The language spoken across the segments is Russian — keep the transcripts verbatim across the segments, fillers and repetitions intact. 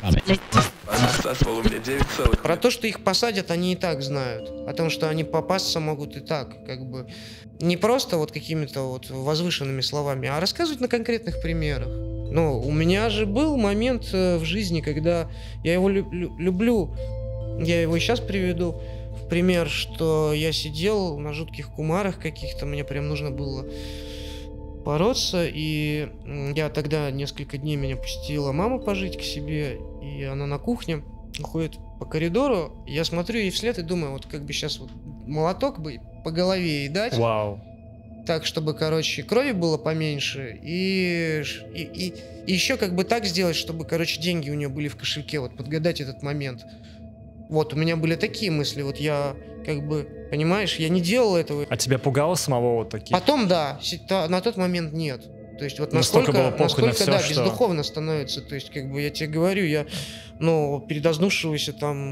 Про то, что их посадят, они и так знают. О том, что они попасться могут и так, как бы. Не просто вот какими-то вот возвышенными словами, а рассказывать на конкретных примерах. Ну, у меня же был момент в жизни, когда я его лю- лю- люблю, я его и сейчас приведу в пример, что я сидел на жутких кумарах каких-то, мне прям нужно было бороться, и я тогда несколько дней меня пустила мама пожить к себе, и она на кухне ходит по коридору, я смотрю ей вслед и думаю, вот как бы сейчас вот молоток бы по голове ей дать. Вау. Так, чтобы, короче, крови было поменьше, и, и, и, и еще как бы так сделать, чтобы, короче, деньги у нее были в кошельке, вот подгадать этот момент. Вот, у меня были такие мысли, вот я, как бы, понимаешь, я не делал этого. А тебя пугало самого вот таких? Потом, да, на тот момент нет. То есть вот настолько, насколько, было похуй насколько на да, все, бездуховно что... становится. То есть, как бы, я тебе говорю, я, ну, передознувшегося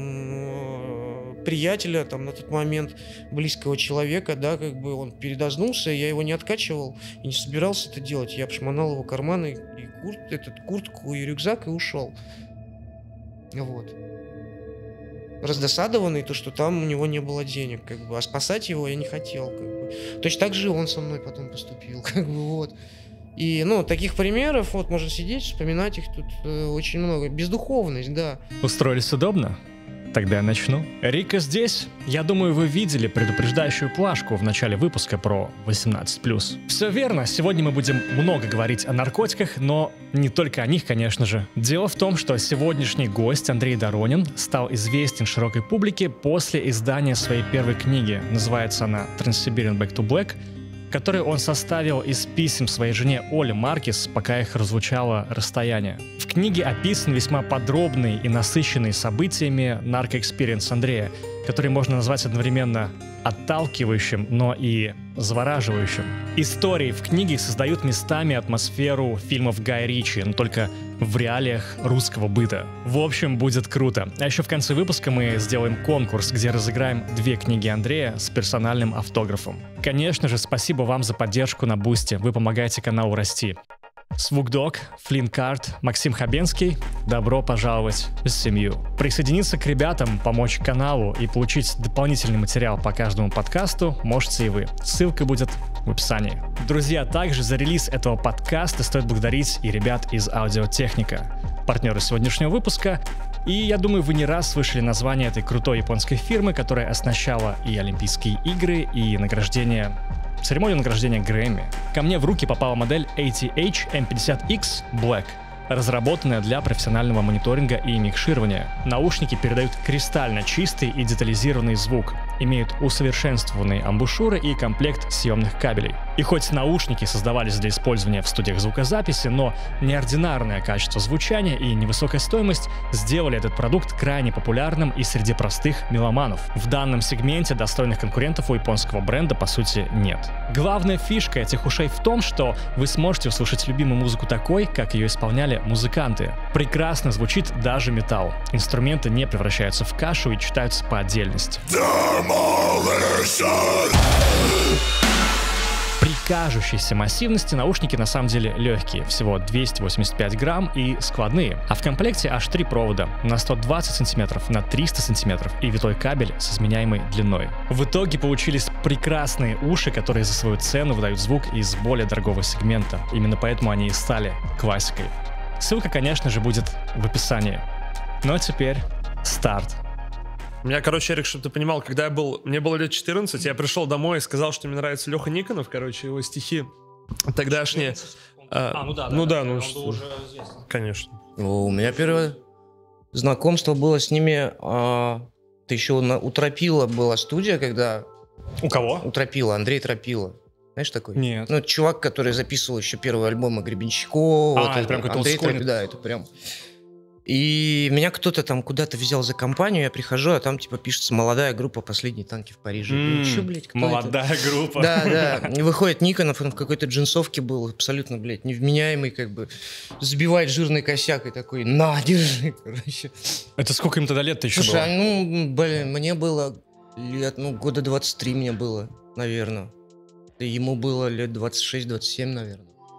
там приятеля, там, на тот момент близкого человека, да, как бы он передознулся, я его не откачивал и не собирался это делать. Я обшмонал его карманы, и курт, этот, куртку, и рюкзак, и ушел. Вот. Раздосадованный, то, что там у него не было денег, как бы, а спасать его я не хотел, как бы. Точно так же он со мной потом поступил, как бы, вот. И, ну, таких примеров, вот, можно сидеть, вспоминать их тут э, очень много. Бездуховность, да. Устроились удобно? Тогда я начну. Рика здесь. Я думаю, вы видели предупреждающую плашку в начале выпуска про восемнадцать плюс. Все верно, сегодня мы будем много говорить о наркотиках, но не только о них, конечно же. Дело в том, что сегодняшний гость Андрей Доронин стал известен широкой публике после издания своей первой книги. Называется она «Trans-Siberian Back to Black», который он составил из писем своей жене Оле Маркес, пока их разлучало расстояние. В книге описан весьма подробный и насыщенный событиями наркоэкспириенс Андрея, который можно назвать одновременно отталкивающим, но и завораживающим. Истории в книге создают местами атмосферу фильмов Гая Ричи, но только в реалиях русского быта. В общем, будет круто. А еще в конце выпуска мы сделаем конкурс, где разыграем две книги Андрея с персональным автографом. Конечно же, спасибо вам за поддержку на Бусти, вы помогаете каналу расти. Свукдог, Флинкарт, Максим Хабенский, добро пожаловать в семью. Присоединиться к ребятам, помочь каналу и получить дополнительный материал по каждому подкасту можете и вы. Ссылка будет в описании. Друзья, также за релиз этого подкаста стоит благодарить и ребят из Аудиотехника, партнеры сегодняшнего выпуска. И я думаю, вы не раз слышали название этой крутой японской фирмы, которая оснащала и Олимпийские игры, и награждение... церемонию награждения Грэмми. Ко мне в руки попала модель эй ти эйч эм пятьдесят икс Black, разработанная для профессионального мониторинга и микширования. Наушники передают кристально чистый и детализированный звук, имеют усовершенствованные амбушюры и комплект съемных кабелей. И хоть наушники создавались для использования в студиях звукозаписи, но неординарное качество звучания и невысокая стоимость сделали этот продукт крайне популярным и среди простых меломанов. В данном сегменте достойных конкурентов у японского бренда по сути нет. Главная фишка этих ушей в том, что вы сможете услышать любимую музыку такой, как ее исполняли музыканты. Прекрасно звучит даже металл. Инструменты не превращаются в кашу и читаются по отдельности. При кажущейся массивности наушники на самом деле легкие, всего двести восемьдесят пять грамм и складные. А в комплекте аж три провода на сто двадцать сантиметров, на триста сантиметров и витой кабель с изменяемой длиной. В итоге получились прекрасные уши, которые за свою цену выдают звук из более дорогого сегмента. Именно поэтому они и стали классикой. Ссылка, конечно же, будет в описании. Ну а теперь старт. У меня, короче, Эрик, чтобы ты понимал, когда я был, мне было лет четырнадцать, я пришел домой и сказал, что мне нравится Леха Никонов, короче, его стихи тогдашние. А, а, ну да, ну да, да, ну что, уже конечно. У меня первое знакомство было с ними, а, ты еще на, у Тропила была студия, когда... У кого? У Тропила, Андрей Тропила. Знаешь такой? Нет. Ну, чувак, который записывал еще первые альбомы Гребенщикова. А, вот это, это прям какой-то Андрей Тропила, да, это прям... И меня кто-то там куда-то взял за компанию, я прихожу, а там типа пишется «Молодая группа «Последние танки в Париже». Mm, ну, чё, блядь, кто молодая это? группа. Да, да. И выходит Никонов, он в какой-то джинсовке был, абсолютно, блядь, невменяемый, как бы, забивает жирный косяк и такой «На, держи», короче. Это сколько им тогда лет-то еще Слушай, было? а, ну, блин, мне было лет, ну, года двадцать три мне было, наверное. И ему было лет двадцать шесть двадцать семь, наверное.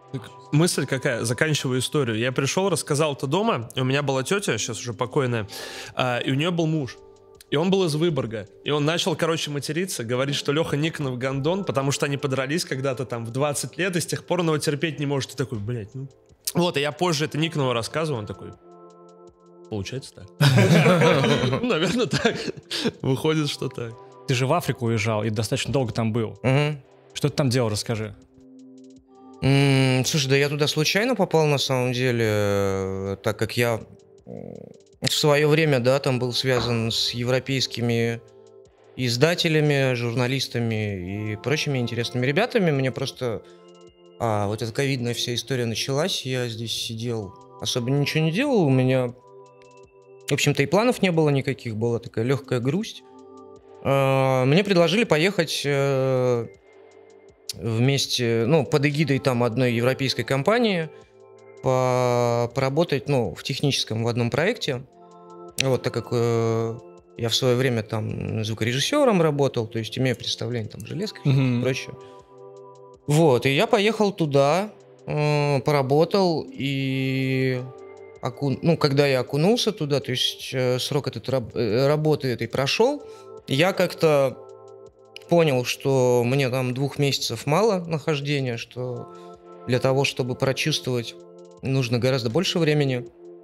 Так, мысль какая? Заканчиваю историю. Я пришел, рассказал это дома, и у меня была тетя, сейчас уже покойная, а, и у нее был муж. И он был из Выборга. И он начал, короче, материться, говорить, что Леха Никонов гандон, потому что они подрались когда-то там в двадцать лет, и с тех пор он его терпеть не может. И такой, блядь, ну... Вот, и я позже это Никонову рассказывал, он такой... Получается так. Наверное, так. Выходит, что так. Ты же в Африку уезжал и достаточно долго там был. Что ты там делал, расскажи. Слушай, да я туда случайно попал, на самом деле, так как я... В свое время, да, там был связан с европейскими издателями, журналистами и прочими интересными ребятами. Мне просто а, вот эта ковидная вся история началась, я здесь сидел, особо ничего не делал, у меня, в общем-то, и планов не было никаких, была такая легкая грусть. А, мне предложили поехать а, вместе, ну, под эгидой там одной европейской компании, По, поработать, ну, в техническом в одном проекте. Вот, так как э, я в свое время там звукорежиссером работал, то есть имею представление там железках mm-hmm. и прочее. Вот, и я поехал туда, э, поработал, и окун... ну, когда я окунулся туда, то есть э, срок этот раб... работы этой прошел, я как-то понял, что мне там двух месяцев мало нахождения, что для того, чтобы прочувствовать, нужно гораздо больше времени.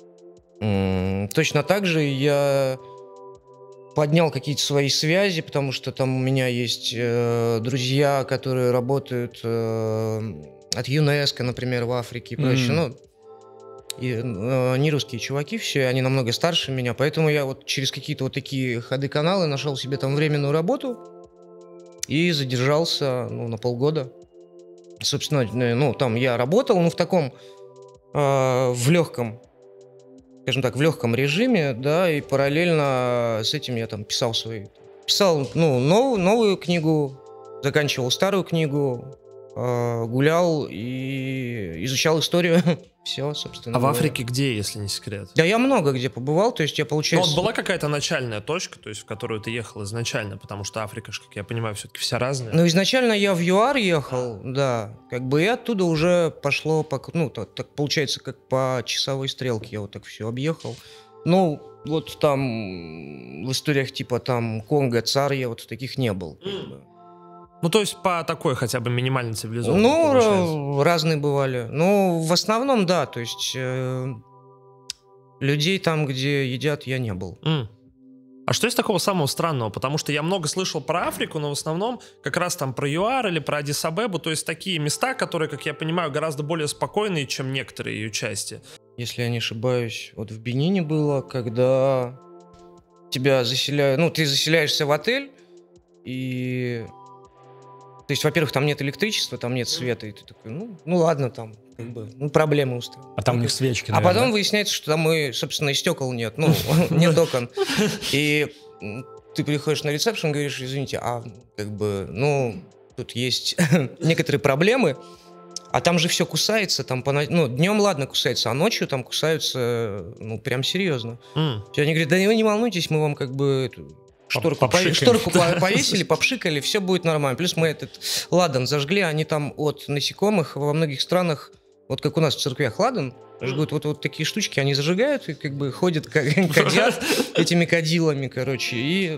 Точно так же я поднял какие-то свои связи, потому что там у меня есть э, друзья, которые работают э, от ЮНЕСКО, например, в Африке и прочее. Mm. Ну, и, э, не русские чуваки все, они намного старше меня, поэтому я вот через какие-то вот такие ходы-каналы нашел себе там временную работу и задержался, ну, на полгода. Собственно, ну, там я работал, ну, в таком в легком, скажем так, в легком режиме, да, и параллельно с этим я там писал свои, писал, ну, новую, новую книгу, заканчивал старую книгу, э, гулял и изучал историю. Все, собственно. А в Африке где, если не секрет? Да я много где побывал, то есть я, получается... Ну, вот была какая-то начальная точка, то есть в которую ты ехал изначально, потому что Африка, как я понимаю, все-таки вся разная. Ну, изначально я в ЮАР ехал, да, как бы и оттуда уже пошло, по, ну, так, так получается, как по часовой стрелке я вот так все объехал. Ну, вот там в историях типа там Конго, Цар, я вот таких не был. Mm. Ну, то есть по такой хотя бы минимально цивилизованной. Ну, разные бывали. Ну, в основном, да, то есть э, людей там, где едят, я не был. Mm. А что есть такого самого странного? Потому что я много слышал про Африку, но в основном как раз там про ЮАР или про Аддис-Абебу, то есть такие места, которые, как я понимаю, гораздо более спокойные, чем некоторые ее части. Если я не ошибаюсь, вот в Бенине было, когда тебя заселяют, ну, ты заселяешься в отель, и... То есть, во-первых, там нет электричества, там нет света, и ты такой, ну, ну ладно, там, как бы, ну, проблемы устроены. А там у них свечки, наверное. А потом выясняется, что там и, собственно, и стекол нет, ну, нет окон. И ты приходишь на ресепшн, говоришь, извините, а, как бы, ну, тут есть некоторые проблемы, а там же все кусается, там, ну, днем, ладно, кусается, а ночью там кусаются, ну, прям серьезно. Они говорят, да вы не волнуйтесь, мы вам, как бы... Шторку, по, шторку повесили, попшикали, все будет нормально. Плюс мы этот ладан зажгли, они там от насекомых во многих странах, вот как у нас в церквях ладан, жгут вот, вот такие штучки, они зажигают и как бы ходят, кадят этими кадилами, короче, и,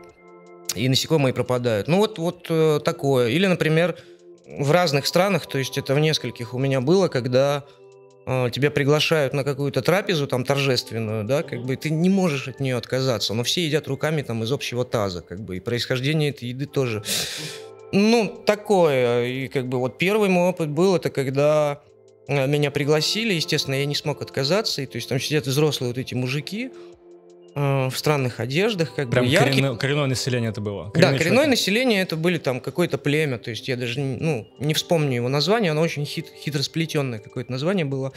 и насекомые пропадают. Ну вот, вот э, такое. Или, например, в разных странах, то есть это в нескольких у меня было, когда... тебя приглашают на какую-то трапезу там торжественную, да, как бы ты не можешь от нее отказаться, но все едят руками там из общего таза, как бы, и происхождение этой еды тоже, ну, такое, и как бы вот первый мой опыт был, это когда меня пригласили, естественно, я не смог отказаться, и то есть там сидят взрослые вот эти мужики, в странных одеждах, как Прям бы яркие. Коренное, коренное население это было? Коренное да, коренное человек. Население это были там какое-то племя, то есть я даже ну, не вспомню его название, оно очень хит, хитросплетенное какое-то название было.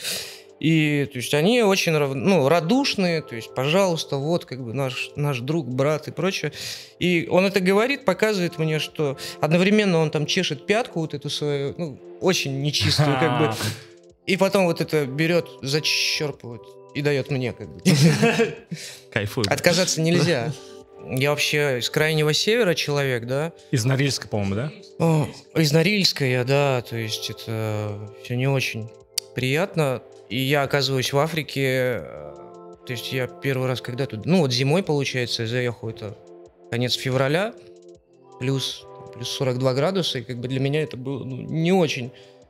И то есть они очень ну, радушные, то есть, пожалуйста, вот как бы наш, наш друг, брат и прочее. И он это говорит, показывает мне, что одновременно он там чешет пятку вот эту свою, ну, очень нечистую, как бы. И потом вот это берет, зачерпывает и дает мне, как бы. Кайфует. Отказаться нельзя. я вообще из крайнего севера человек, да. Из Норильска, по-моему, да? О, из Норильска я, да, то есть это все не очень приятно. И я оказываюсь в Африке, то есть я первый раз когда тут, ну вот зимой, получается, я заехал, это конец февраля, плюс, плюс сорок два градуса, и как бы для меня это было ну, не очень.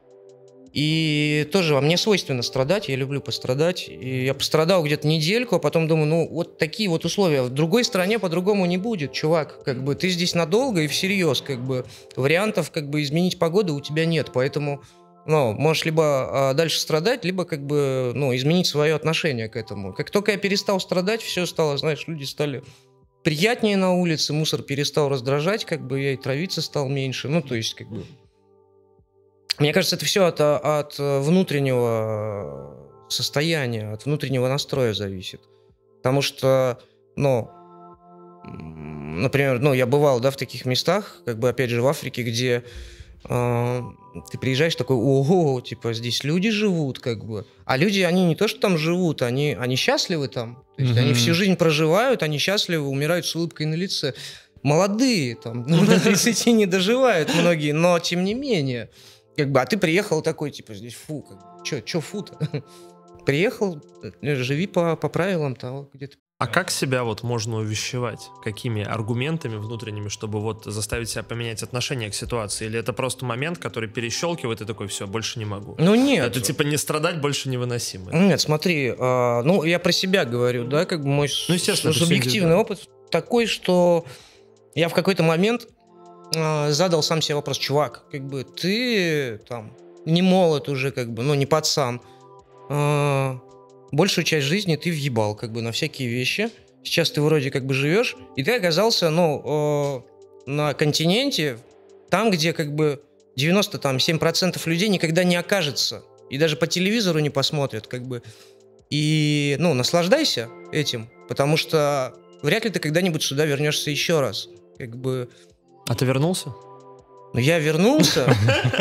И тоже во мне свойственно страдать, я люблю пострадать. И я пострадал где-то недельку, а потом думаю, ну вот такие вот условия. В другой стране по-другому не будет, чувак. Как бы ты здесь надолго и всерьез, как бы вариантов как бы изменить погоду у тебя нет, поэтому ну, можешь либо а, дальше страдать, либо как бы ну, изменить свое отношение к этому. Как только я перестал страдать, все стало, знаешь, люди стали приятнее на улице, мусор перестал раздражать, как бы я и травиться стал меньше. Ну, то есть, как бы. Мне кажется, это все от, от внутреннего состояния, от внутреннего настроя зависит. Потому что, ну, например, ну, я бывал, да, в таких местах, как бы, опять же, в Африке, где э, ты приезжаешь такой, ого, типа, здесь люди живут, как бы. А люди, они не то, что там живут, они, они счастливы там. То есть mm-hmm. они всю жизнь проживают, они счастливы, умирают с улыбкой на лице. Молодые, там, ну, до тридцати не доживают многие, но тем не менее... Как бы, а ты приехал такой, типа, здесь фу, как бы, чё, чё фу-то? Приехал, живи по, по правилам того, где ты. А как себя вот можно увещевать? Какими аргументами внутренними, чтобы вот заставить себя поменять отношение к ситуации? Или это просто момент, который перещелкивает и такой, все, больше не могу? Ну нет. Это типа не страдать больше невыносимо. Нет, смотри, а, ну я про себя говорю, да, как бы мой ну, субъективный опыт такой, что я в какой-то момент задал сам себе вопрос, чувак, как бы ты там не молод уже, как бы, ну не пацан, а, большую часть жизни ты въебал, как бы на всякие вещи. Сейчас ты вроде как бы живешь, и ты оказался, ну, э, на континенте, там, где как бы девяносто семь процентов людей никогда не окажется, и даже по телевизору не посмотрят, как бы. И, ну, наслаждайся этим, потому что вряд ли ты когда-нибудь сюда вернешься еще раз, как бы. А ты вернулся? Ну, я вернулся.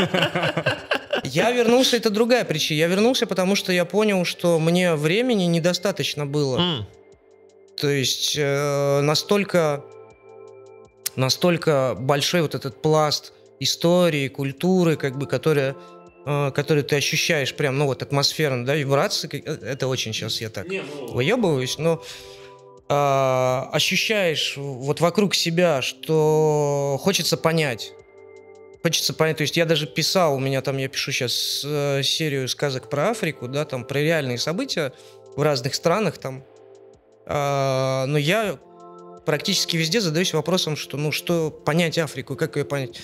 Я вернулся, это другая причина. Я вернулся, потому что я понял, что мне времени недостаточно было. Mm. То есть э, настолько, настолько большой вот этот пласт истории, культуры, как бы, которая, э, который ты ощущаешь прям, ну вот атмосферно, да, вибрации. Это очень сейчас я так Не, ну... выебываюсь, но... ощущаешь вот вокруг себя, что хочется понять. Хочется понять. То есть я даже писал, у меня там, я пишу сейчас э, серию сказок про Африку, да, там про реальные события в разных странах там. Э, но я практически везде задаюсь вопросом, что, ну, что понять Африку, как ее понять.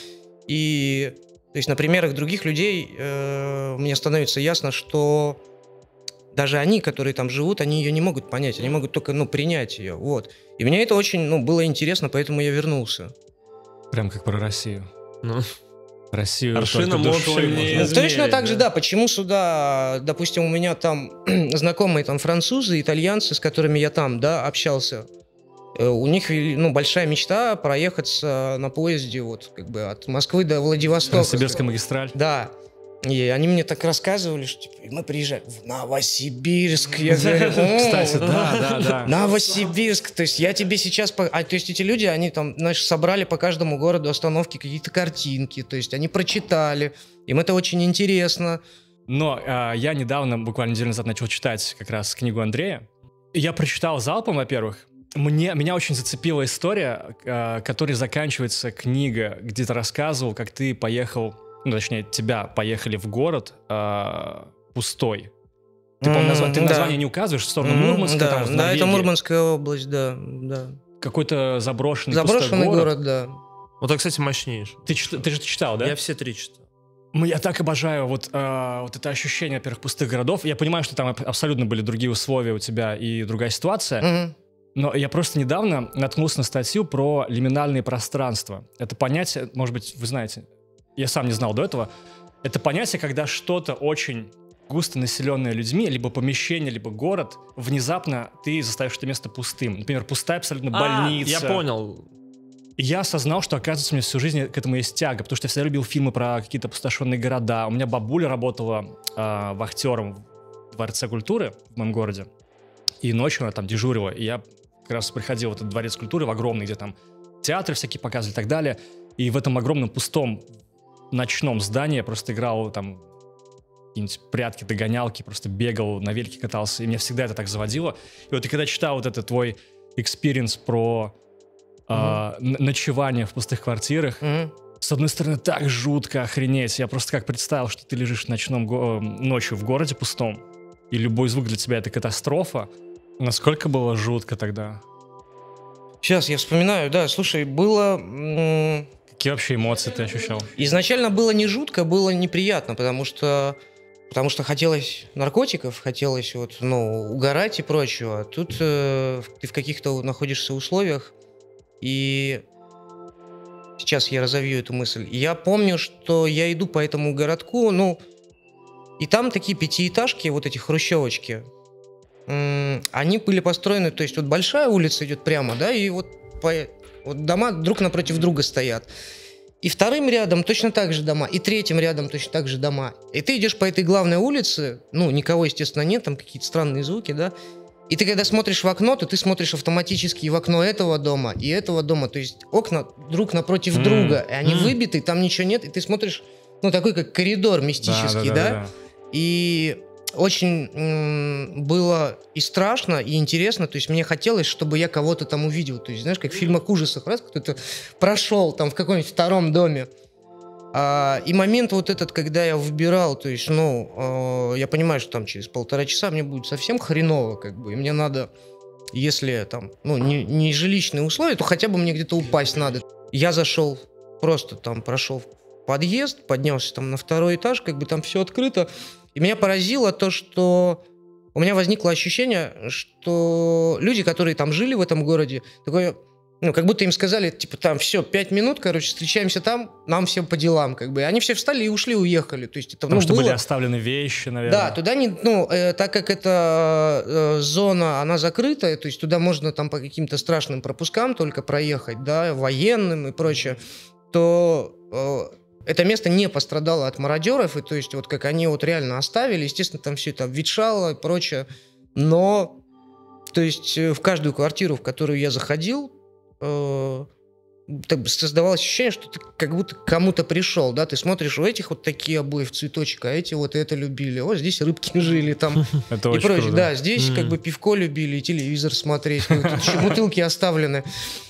И, то есть на примерах других людей э, мне становится ясно, что даже они, которые там живут, они ее не могут понять, они могут только, ну, принять ее, вот. И мне это очень, ну, было интересно, поэтому я вернулся. Прям как про Россию. Ну, Россию аршином душой не измерить, точно так да? же, да, почему сюда, допустим, у меня там знакомые там французы, итальянцы, с которыми я там, да, общался, у них, ну, большая мечта проехаться на поезде, вот, как бы, от Москвы до Владивостока. Сибирская магистраль. Да. И они мне так рассказывали, что типа, мы приезжаем в Новосибирск. Я говорю, кстати, да, да, да. Новосибирск. То есть я тебе сейчас... А, то есть эти люди, они там, знаешь, собрали по каждому городу остановки какие-то картинки. То есть они прочитали. Им это очень интересно. Но э, я недавно, буквально неделю назад, начал читать как раз книгу Андрея. Я прочитал залпом, во-первых. Мне, меня очень зацепила история, э, которой заканчивается книга, где ты рассказывал, как ты поехал... Ну, точнее, тебя поехали в город э, пустой. Ты, по-моему, назва... ты название да. не указываешь в сторону mm-hmm, Мурманска, да, там, в да, это Мурманская область, да, да. Какой-то заброшенный, заброшенный пустой город. город, да. Вот это, кстати, мощнейший. Ты, ты же читал, да? Я все три читал. Я так обожаю вот, э, вот это ощущение, во-первых, пустых городов. Я понимаю, что там абсолютно были другие условия у тебя и другая ситуация. Mm-hmm. Но я просто недавно наткнулся на статью про лиминальные пространства. Это понятие, может быть, вы знаете... Я сам не знал до этого. Это понятие, когда что-то очень густо населенное людьми, либо помещение, либо город, внезапно ты заставишь это место пустым. Например, пустая абсолютно больница. А, я понял. И я осознал, что, оказывается, у меня всю жизнь к этому есть тяга, потому что я всегда любил фильмы про какие-то опустошенные города. У меня бабуля работала э, вахтером в Дворце культуры в моем городе, и ночью она там дежурила. И я как раз приходил в этот дворец культуры, в огромный, где там театры всякие показывали и так далее. И в этом огромном пустом ночном здании я просто играл там какие-нибудь прятки, догонялки, просто бегал, на велике катался. И меня всегда это так заводило. И вот и когда читал вот этот твой экспириенс про mm-hmm. э, ночевание в пустых квартирах, mm-hmm. с одной стороны, так жутко, охренеть. Я просто как представил, что ты лежишь в ночном го- ночью в городе пустом, и любой звук для тебя — это катастрофа. Насколько было жутко тогда? Сейчас я вспоминаю, да, слушай, было... М- Какие вообще эмоции ты ощущал? Изначально было не жутко, было неприятно, потому что, потому что хотелось наркотиков, хотелось вот, ну, угорать и прочего. А тут э, ты в каких-то находишься условиях, и сейчас я разовью эту мысль. Я помню, что я иду по этому городку, ну, и там такие пятиэтажки, вот эти хрущевочки, м- они были построены, то есть вот большая улица идет прямо, да, и вот по... Вот дома друг напротив друга стоят. И вторым рядом точно так же дома. И третьим рядом точно так же дома. И ты идешь по этой главной улице, ну, никого, естественно, нет, там какие-то странные звуки, да. И ты когда смотришь в окно, то ты смотришь автоматически и в окно этого дома, и этого дома. То есть окна друг напротив mm. друга, и они mm. выбиты, там ничего нет, и ты смотришь, ну, такой как коридор мистический, да? да, да, да? да. И... Очень м- было и страшно, и интересно. То есть мне хотелось, чтобы я кого-то там увидел. То есть, знаешь, как в фильмах ужасов, раз кто-то прошел там в каком-нибудь втором доме. А, и момент вот этот, когда я выбирал, то есть, ну, э, я понимаю, что там через полтора часа мне будет совсем хреново, как бы, и мне надо, если там, ну, не, не жилищные условия, то хотя бы мне где-то упасть надо. Я зашел, просто там прошел в подъезд, поднялся там на второй этаж, как бы там все открыто. И меня поразило то, что у меня возникло ощущение, что люди, которые там жили в этом городе, такое, ну, как будто им сказали, типа, там, все, пять минут, короче, встречаемся там, нам всем по делам, как бы. И они все встали и ушли, уехали. То есть это, Потому ну, что было... были оставлены вещи, наверное. Да, туда не, ну, э, так как эта э, зона, она закрытая, то есть туда можно там по каким-то страшным пропускам только проехать, да, военным и прочее, то... Э, это место не пострадало от мародеров, и то есть вот как они вот реально оставили, естественно, там все это обветшало и прочее, но то есть в каждую квартиру, в которую я заходил, э, создавалось ощущение, что ты как будто к кому-то пришел, да, ты смотришь, у этих вот такие обои в цветочек, а эти вот это любили, вот здесь рыбки жили там и прочее, да, здесь как бы пивко любили и телевизор смотреть, тут еще бутылки оставлены,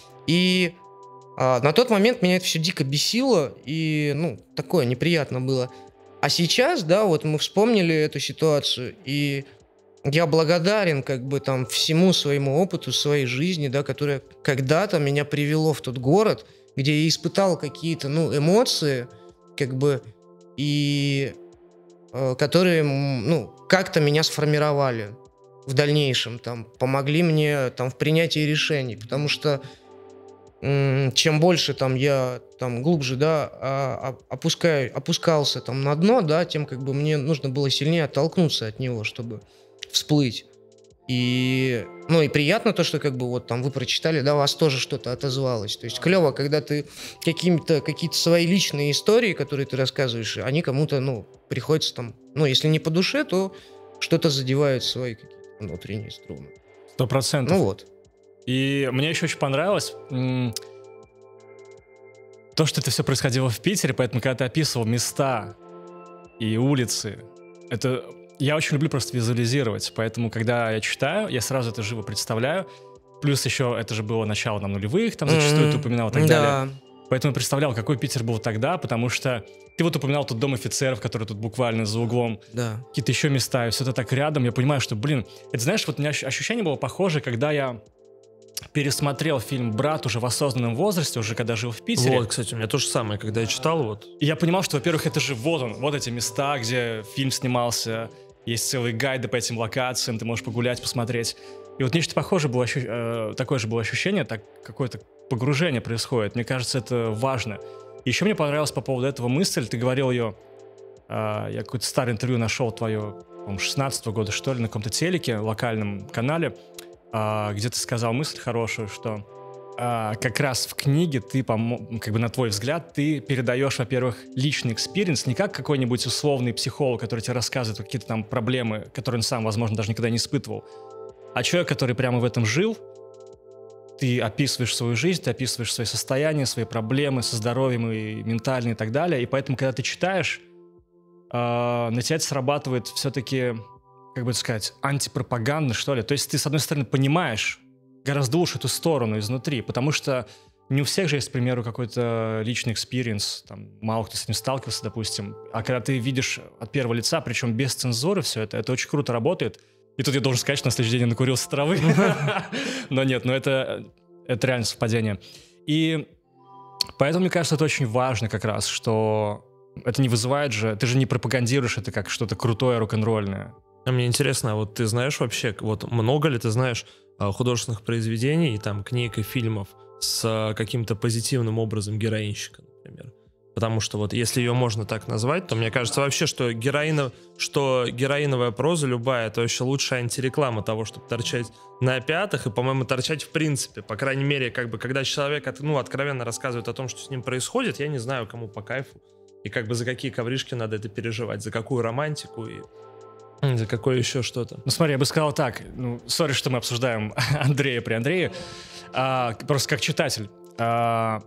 и А, на тот момент меня это все дико бесило, и, ну, такое неприятно было. А сейчас, да, вот мы вспомнили эту ситуацию, и я благодарен, как бы, там, всему своему опыту, своей жизни, да, которая когда-то меня привело в тот город, где я испытал какие-то, ну, эмоции, как бы, и э, которые, ну, как-то меня сформировали в дальнейшем, там, помогли мне, там, в принятии решений, потому что чем больше там я там глубже, да, опускаю, опускался там на дно, да, тем как бы мне нужно было сильнее оттолкнуться от него, чтобы всплыть. И, ну, и приятно то, что как бы вот там вы прочитали, да, у вас тоже что-то отозвалось. То есть клево, когда ты какими-то, какие-то свои личные истории, которые ты рассказываешь, они кому-то, ну, приходится там, ну, если не по душе, то что-то задевает свои какие-то внутренние струны. Сто процентов. Ну вот. И мне еще очень понравилось м- то, что это все происходило в Питере, поэтому когда ты описывал места и улицы, это я очень люблю просто визуализировать, поэтому когда я читаю, я сразу это живо представляю. Плюс еще это же было начало там нулевых, там зачастую mm-hmm. ты упоминал и так да. далее. Поэтому я представлял, какой Питер был тогда, потому что ты вот упоминал тут Дом офицеров, который тут буквально за углом, да. какие-то еще места, и все это так рядом. Я понимаю, что, блин, это, знаешь, вот у меня ощущение было похоже, когда я пересмотрел фильм «Брат» уже в осознанном возрасте, уже когда жил в Питере. Вот, кстати, у меня то же самое, когда я читал, вот. И я понимал, что, во-первых, это же вот он, вот эти места, где фильм снимался, есть целые гайды по этим локациям, ты можешь погулять, посмотреть. И вот нечто похожее было, ощу... э, такое же было ощущение, так какое-то погружение происходит. Мне кажется, это важно. И еще мне понравилась по поводу этого мысль, ты говорил ее, э, я какое-то старое интервью нашел твое, по-моему, шестнадцатого года, что ли, на каком-то телеке, локальном канале, Uh, где ты сказал мысль хорошую, что uh, как раз в книге ты, как бы на твой взгляд, ты передаешь, во-первых, личный экспириенс, не как какой-нибудь условный психолог, который тебе рассказывает какие-то там проблемы, которые он сам, возможно, даже никогда не испытывал, а человек, который прямо в этом жил, ты описываешь свою жизнь, ты описываешь свои состояния, свои проблемы со здоровьем и ментальные и так далее. И поэтому, когда ты читаешь, э, на тебя это срабатывает все-таки, как бы сказать, антипропагандно, что ли. То есть ты, с одной стороны, понимаешь гораздо лучше эту сторону изнутри, потому что не у всех же есть, к примеру, какой-то личный экспириенс, там, мало кто с этим сталкивался, допустим. А когда ты видишь от первого лица, причем без цензуры все это, это очень круто работает. И тут я должен сказать, что на следующий день я накурился травы. Но нет, но это, это реально совпадение. И поэтому, мне кажется, это очень важно как раз, что это не вызывает же... Ты же не пропагандируешь это как что-то крутое, рок-н-ролльное. А мне интересно, а вот ты знаешь вообще, вот много ли ты знаешь художественных произведений, там, книг и фильмов с каким-то позитивным образом героинщика, например? Потому что вот если ее можно так назвать, то мне кажется вообще, что, героина, что героиновая проза любая, это вообще лучшая антиреклама того, чтобы торчать на пятых и, по-моему, торчать в принципе. По крайней мере, как бы, когда человек ну, откровенно рассказывает о том, что с ним происходит, я не знаю, кому по кайфу и как бы за какие ковришки надо это переживать, за какую романтику и за какое еще что-то. Ну смотри, я бы сказал так, ну, сори, что мы обсуждаем Андрея при Андрее, а, просто как читатель. А,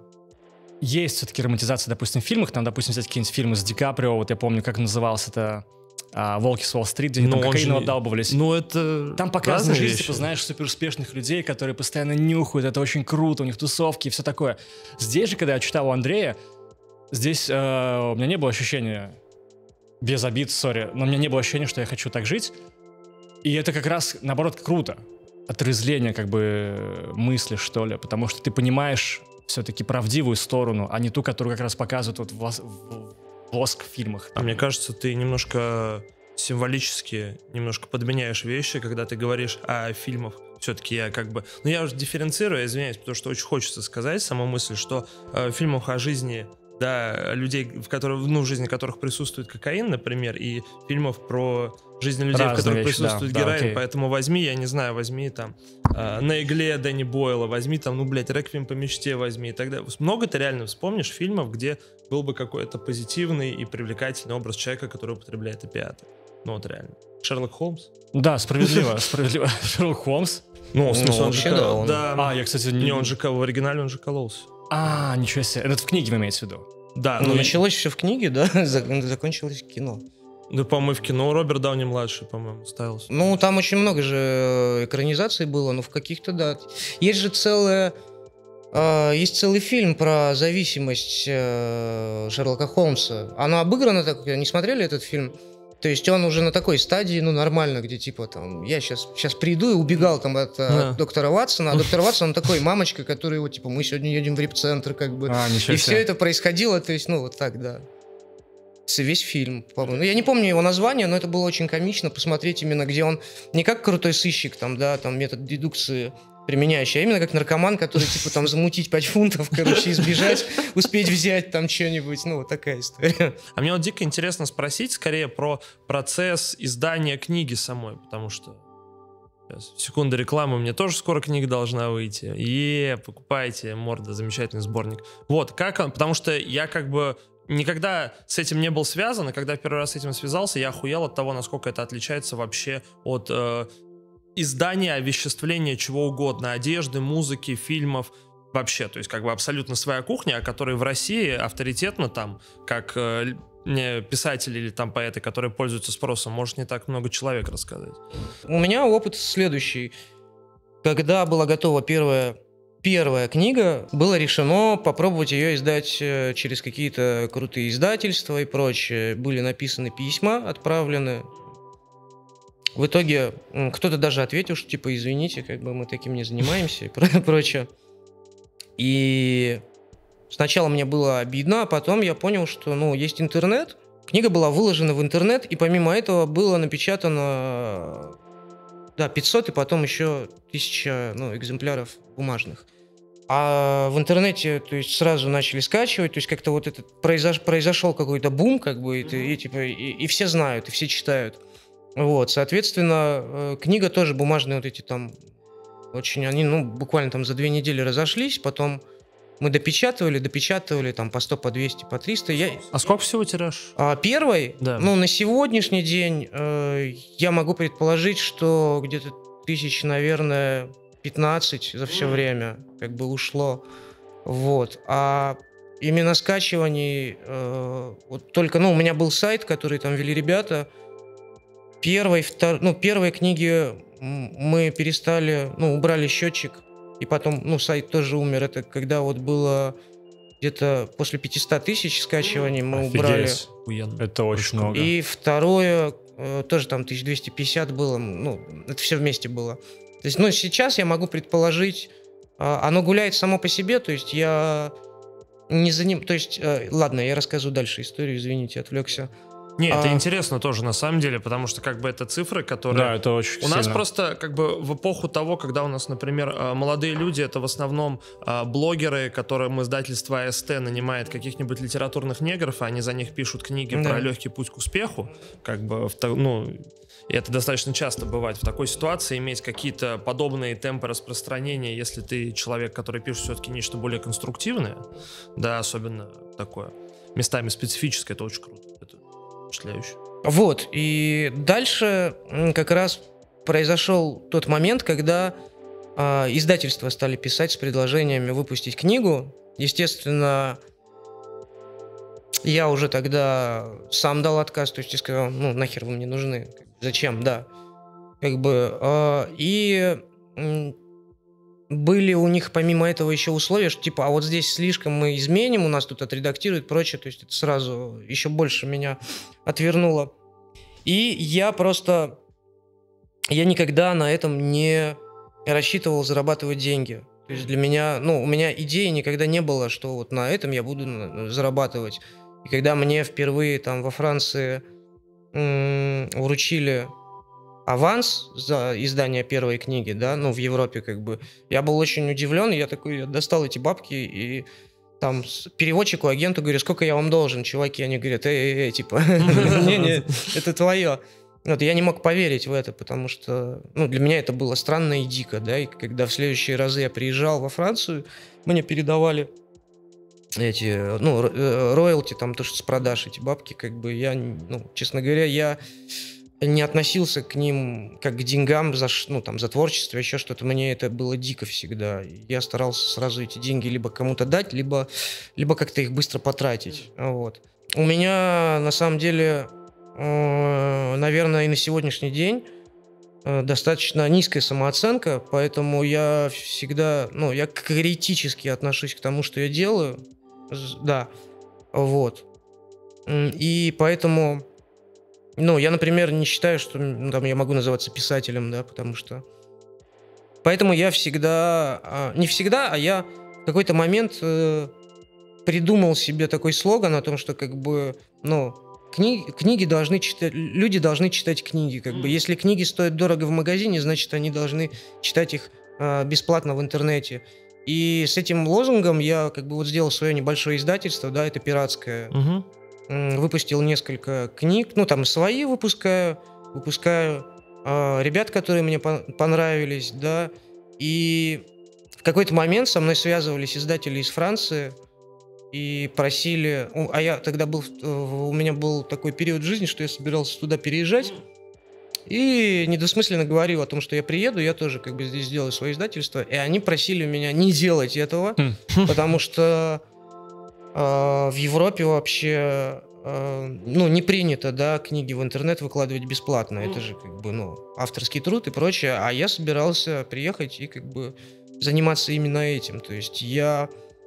есть все-таки романтизация, допустим, в фильмах, там, допустим, взять какие-нибудь фильмы с Ди Каприо, вот я помню, как назывался это а, «Волки с Уолл-стрит», где они там кокаином не... отдалбывались. Ну это... Там показана жизнь, типа, знаешь, суперуспешных людей, которые постоянно нюхают, это очень круто, у них тусовки и все такое. Здесь же, когда я читал у Андрея, здесь э, у меня не было ощущения, без обид, сори, но у меня не было ощущения, что я хочу так жить. И это как раз, наоборот, круто. Отрезление, как бы, мысли, что ли, потому что ты понимаешь все-таки правдивую сторону, а не ту, которую как раз показывают вот в, в, в воск в фильмах. А мне кажется, ты немножко символически немножко подменяешь вещи, когда ты говоришь о фильмах. Все-таки я как бы... Ну, я уже дифференцирую, извиняюсь, потому что очень хочется сказать сама мысль, что э, в фильмах о жизни, да, людей, в, которых, ну, в жизни которых присутствует кокаин, например, и фильмов про жизнь людей, разные в которых вещи, присутствует да, героин, да, поэтому возьми, я не знаю, возьми там э, «На игле» Дэнни Бойла, возьми там, ну, блядь, «Реквием по мечте» возьми и так далее. Много ты реально вспомнишь фильмов, где был бы какой-то позитивный и привлекательный образ человека, который употребляет опиаты. Ну, вот реально. Шерлок Холмс? Да, справедливо, справедливо. Шерлок Холмс? Ну, в смысле, он же... да, он... да. А, я, кстати, не... Не, он же в оригинале он же кололся. А, ничего себе. Это в книге вы имеете в виду? Да. Ну, началось все в книге, да, закончилось в кино. Да, по-моему, в кино Роберт Дауни-младший, по-моему, ставился. Ну, там очень много же экранизаций было, но в каких-то, да. Есть же целая... Uh, есть целый фильм про зависимость uh, Шерлока Холмса. Оно обыграно так, не смотрели этот фильм? То есть он уже на такой стадии, ну, нормально, где типа там, я сейчас, сейчас приду и убегал там от, yeah. от доктора Ватсона, а доктор Ватсон, он такой мамочка, который его, типа, мы сегодня едем в репцентр, как бы. А, и все это происходило, то есть, ну, вот так, да. Весь фильм, по-моему. Ну, я не помню его название, но это было очень комично посмотреть именно, где он не как крутой сыщик, там, да, там метод дедукции применяющий, а именно как наркоман, который, типа, там, замутить пять фунтов, короче, избежать, успеть взять там что-нибудь, ну, вот такая история. А мне вот дико интересно спросить скорее про процесс издания книги самой, потому что сейчас, секунда рекламы, мне тоже скоро книга должна выйти. Е, покупайте, морда, замечательный сборник. Вот, как он, потому что я как бы никогда с этим не был связан, и когда первый раз с этим связался, я охуел от того, насколько это отличается вообще от... Э, издание, овеществление чего угодно, одежды, музыки, фильмов, вообще, то есть как бы абсолютно своя кухня, о которой в России авторитетно там, как э, писатели или там поэты, которые пользуются спросом, может не так много человек рассказать. У меня опыт следующий. Когда была готова первая, первая книга, было решено попробовать ее издать через какие-то крутые издательства и прочее. Были написаны письма, отправлены. В итоге кто-то даже ответил, что типа извините, как бы мы таким не занимаемся и прочее. И сначала мне было обидно, а потом я понял, что ну, есть интернет. Книга была выложена в интернет, и помимо этого было напечатано да, пятьсот и потом еще тысяча ну, экземпляров бумажных. А в интернете, то есть, сразу начали скачивать, то есть как-то вот этот произош... произошел какой-то бум, как бы, и, и, типа, и, и все знают, и все читают. Вот, соответственно, книга тоже бумажные вот эти там, очень, они, ну, буквально там за две недели разошлись, потом мы допечатывали, допечатывали там по сто, по двести, по триста. Я... А сколько всего тираж? А, первый, да. ну, на сегодняшний день э, я могу предположить, что где-то тысяч, наверное, пятнадцать за все время как бы ушло. Вот. А именно скачиваний, э, вот только, ну, у меня был сайт, который там вели ребята. Первой, втор... ну, первые книги мы перестали, ну, убрали счетчик, и потом, ну, сайт тоже умер. Это когда вот было где-то после пятьсот тысяч скачиваний мы Офигеть. убрали. Это очень много. И второе, э, тоже там тысяча двести пятьдесят было, ну, это все вместе было. То есть, ну, сейчас я могу предположить, э, оно гуляет само по себе, то есть я не за ним, то есть, э, ладно, я расскажу дальше историю, извините, отвлекся. Не, это А... интересно тоже, на самом деле, потому что как бы это цифры, которые... Да, это очень У сильно. нас просто как бы в эпоху того, когда у нас, например, молодые люди, это в основном блогеры, которым издательство АСТ нанимает каких-нибудь литературных негров, и они за них пишут книги да. про легкий путь к успеху, как бы, ну... И это достаточно часто бывает в такой ситуации, иметь какие-то подобные темпы распространения, если ты человек, который пишет все-таки нечто более конструктивное, да, особенно такое, местами специфическое, это очень круто. Это впечатляюще. Вот, и дальше как раз произошел тот момент, когда э, издательства стали писать с предложениями выпустить книгу. Естественно, я уже тогда сам дал отказ, то есть я сказал, ну, нахер вы мне нужны, зачем, да. Как бы, э, и э, были у них помимо этого еще условия, что типа, а вот здесь слишком мы изменим, у нас тут отредактируют и прочее, то есть это сразу еще больше меня отвернуло. И я просто, я никогда на этом не рассчитывал зарабатывать деньги. То есть для меня, ну, у меня идеи никогда не было, что вот на этом я буду зарабатывать. И когда мне впервые там во Франции м- вручили аванс за издание первой книги, да, ну, в Европе как бы, я был очень удивлен, я такой, я достал эти бабки и там переводчику, агенту говорю, сколько я вам должен, чуваки, они говорят, эй, эй, типа, не-не, это твое. Вот, я не мог поверить в это, потому что, ну, для меня это было странно и дико, да, и когда в следующие разы я приезжал во Францию, мне передавали эти, ну, роялти, там, то, что с продаж, эти бабки, как бы, я, ну, честно говоря, я не относился к ним как к деньгам за, ну, там, за творчество, еще что-то, мне это было дико всегда. Я старался сразу эти деньги либо кому-то дать, либо, либо как-то их быстро потратить, вот. У меня, на самом деле, э, наверное, и на сегодняшний день э, достаточно низкая самооценка, поэтому я всегда, ну, я критически отношусь к тому, что я делаю, да, вот. И поэтому, ну, я, например, не считаю, что ну, там, я могу называться писателем, да, потому что... Поэтому я всегда... Не всегда, а я в какой-то момент э, придумал себе такой слоган о том, что, как бы, ну, книги, книги должны читать... Люди должны читать книги, как бы. Если книги стоят дорого в магазине, значит, они должны читать их э, бесплатно в интернете. И с этим лозунгом я, как бы, вот сделал свое небольшое издательство, да, это пиратское. Угу. Выпустил несколько книг, ну, там свои выпускаю, выпускаю э, ребят, которые мне по- понравились, да, и в какой-то момент со мной связывались издатели из Франции и просили, а я тогда был, у меня был такой период жизни, что я собирался туда переезжать, и недвусмысленно говорил о том, что я приеду, я тоже как бы здесь сделаю свое издательство, и они просили меня не делать этого, потому что в Европе вообще, ну, не принято, да, книги в интернет выкладывать бесплатно. Это же, как бы, ну, авторский труд и прочее. А я собирался приехать и, как бы, заниматься именно этим. То есть я,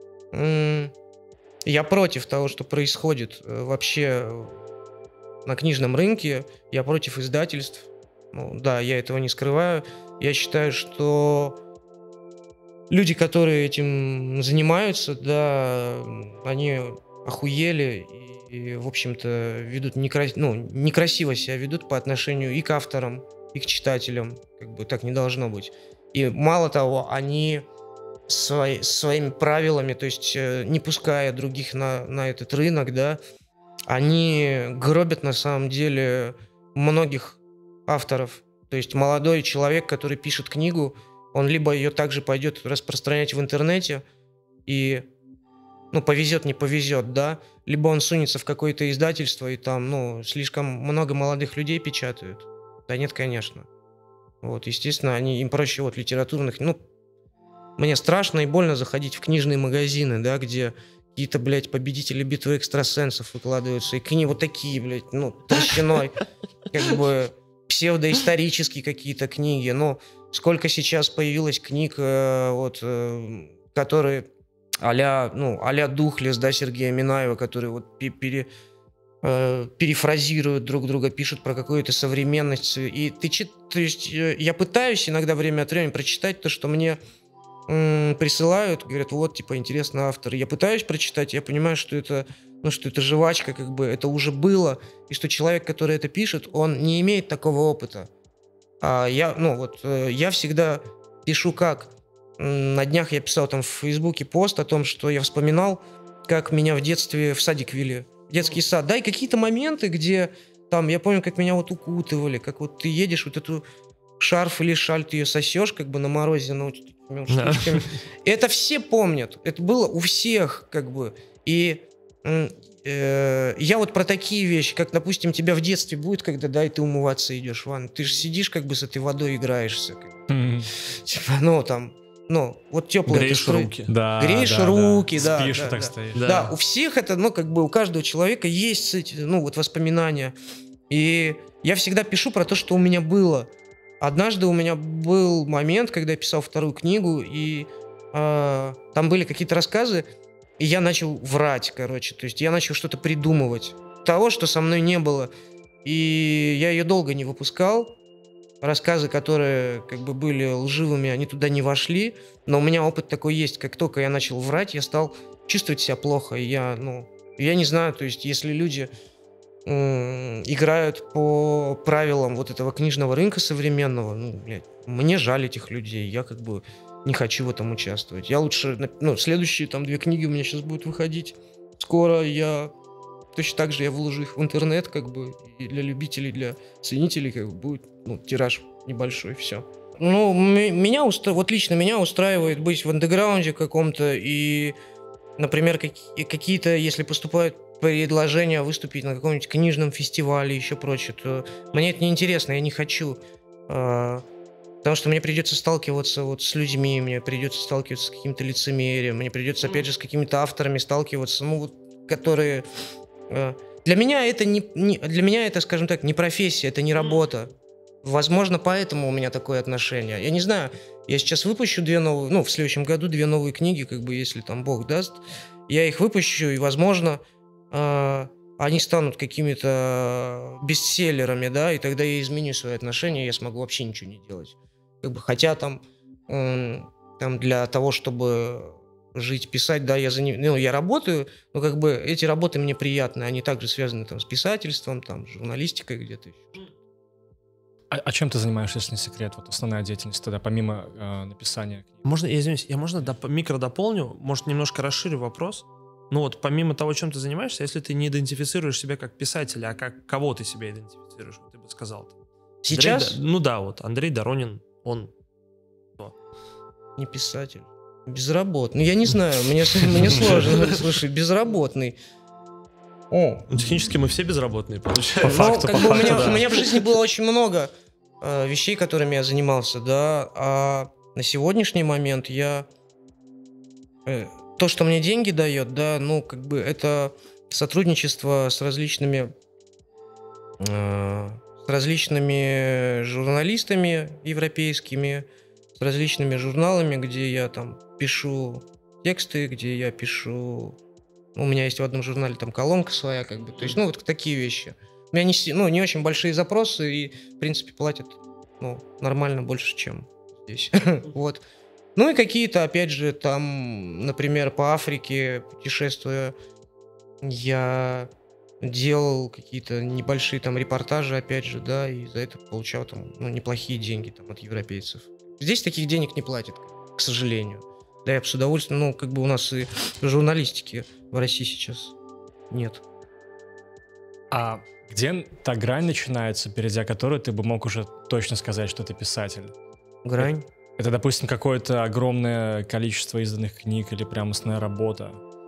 я против того, что происходит вообще на книжном рынке. Я против издательств. Ну, да, я этого не скрываю. Я считаю, что люди, которые этим занимаются, да, они охуели и, и в общем-то, ведут некра... ну, некрасиво себя ведут по отношению и к авторам, и к читателям. Как бы так не должно быть. И мало того, они свои, своими правилами, то есть не пуская других на, на этот рынок, да, они гробят на самом деле многих авторов. То есть молодой человек, который пишет книгу, он либо ее также пойдет распространять в интернете и, ну, повезет, не повезет, да, либо он сунется в какое-то издательство и там, ну, слишком много молодых людей печатают. Да нет, конечно. Вот, естественно, они, им проще вот литературных... Ну, мне страшно и больно заходить в книжные магазины, да, где какие-то, блядь, победители битвы экстрасенсов выкладываются, и книги вот такие, блядь, ну, толщиной, как бы псевдоисторические какие-то книги. Но сколько сейчас появилось книг, э, вот, э, которые а-ля, ну, а-ля Духлес, да, Сергея Минаева, которые вот пере... перефразируют друг друга, пишут про какую-то современность. И ты чит... то есть я пытаюсь иногда время от времени прочитать то, что мне м- присылают, говорят, вот, типа, интересный автор. Я пытаюсь прочитать, я понимаю, что это, ну, что это жвачка, как бы, это уже было, и что человек, который это пишет, он не имеет такого опыта. А я, ну, вот, я всегда пишу как? На днях я писал там в Фейсбуке пост о том, что я вспоминал, как меня в детстве в садик вели. Детский сад, да, и какие-то моменты, где там, я помню, как меня вот укутывали, как вот ты едешь, вот эту шарф или шаль, ты ее сосешь, как бы на морозе, ну, штучками. Это все помнят, это было у всех, как бы, и э, я вот про такие вещи, как, допустим, тебя в детстве будет, когда, да, и ты умываться идешь в ванну, ты же сидишь, как бы, с этой водой играешься, как бы. Mm-hmm. Типа, ну, там, ну, вот теплые... Греешь стру... руки. Да, Греешь да, руки, да. Спишь да, и так да. стоишь. Да. да, у всех это, ну, как бы у каждого человека есть эти, ну, вот воспоминания. И я всегда пишу про то, что у меня было. Однажды у меня был момент, когда я писал вторую книгу, и э, там были какие-то рассказы, и я начал врать, короче. То есть я начал что-то придумывать. Того, что со мной не было. И я ее долго не выпускал. Рассказы, которые как бы были лживыми, они туда не вошли, но у меня опыт такой есть. Как только я начал врать, я стал чувствовать себя плохо. И я, ну, я не знаю, то есть если люди м- играют по правилам вот этого книжного рынка современного, ну, блядь, мне жаль этих людей, я как бы не хочу в этом участвовать. Я лучше, ну, следующие там две книги у меня сейчас будут выходить скоро, я... Точно так же я выложу их в интернет, как бы, и для любителей, для ценителей, как бы, будет, ну, тираж небольшой, все. Ну, м- меня устра... вот лично меня устраивает быть в андеграунде каком-то, и, например, как... какие-то, если поступают предложения выступить на каком-нибудь книжном фестивале и еще прочее, то мне это неинтересно, я не хочу, а... потому что мне придется сталкиваться вот с людьми, мне придется сталкиваться с каким-то лицемерием, мне придется, опять же, с какими-то авторами сталкиваться, ну, вот, которые... Для меня это не, не для меня это, скажем так, не профессия, это не работа. Возможно, поэтому у меня такое отношение. Я не знаю, я сейчас выпущу две новые, ну, в следующем году две новые книги, как бы, если там Бог даст, я их выпущу, и, возможно, э, они станут какими-то бестселлерами, да, и тогда я изменю свои отношения, я смогу вообще ничего не делать. Как бы, хотя там, э, там для того, чтобы жить, писать, да, я за ним, ну, я работаю, но как бы эти работы мне приятны, они также связаны там с писательством, там, с журналистикой где-то еще. А, а чем ты занимаешься, если не секрет? Вот основная деятельность тогда, помимо э, написания книг? Можно, я извиняюсь, я можно доп- микро дополню, может, немножко расширю вопрос? Ну вот, помимо того, чем ты занимаешься, если ты не идентифицируешь себя как писателя, а как кого ты себя идентифицируешь, вот ты бы сказал. Сейчас? Андрей, ну да, вот, Андрей Доронин, он... Не писатель. Безработный. Ну, я не знаю, мне, мне сложно. Слушай, безработный. О. Ну, технически мы все безработные, получается. По факту, ну, как по бы факту, у, меня, да. у меня в жизни было очень много э, вещей, которыми я занимался, да, а на сегодняшний момент я... Э, то, что мне деньги дает, да, ну, как бы это сотрудничество с различными... Э, с различными журналистами европейскими, с различными журналами, где я там пишу тексты, где я пишу... У меня есть в одном журнале там колонка своя, как бы. То есть, ну, вот такие вещи. У меня не, ну, не очень большие запросы, и, в принципе, платят, ну, нормально больше, чем здесь. Вот. Ну, и какие-то, опять же, там, например, по Африке путешествуя, я делал какие-то небольшие там репортажи, опять же, да, и за это получал там, ну, неплохие деньги там от европейцев. Здесь таких денег не платят, к сожалению. Да, я бы с удовольствием, ну, как бы у нас и журналистики в России сейчас нет. А где та грань начинается, перейдя которую ты бы мог уже точно сказать, что ты писатель? Грань? Это, это допустим, какое-то огромное количество изданных книг или прям основная работа?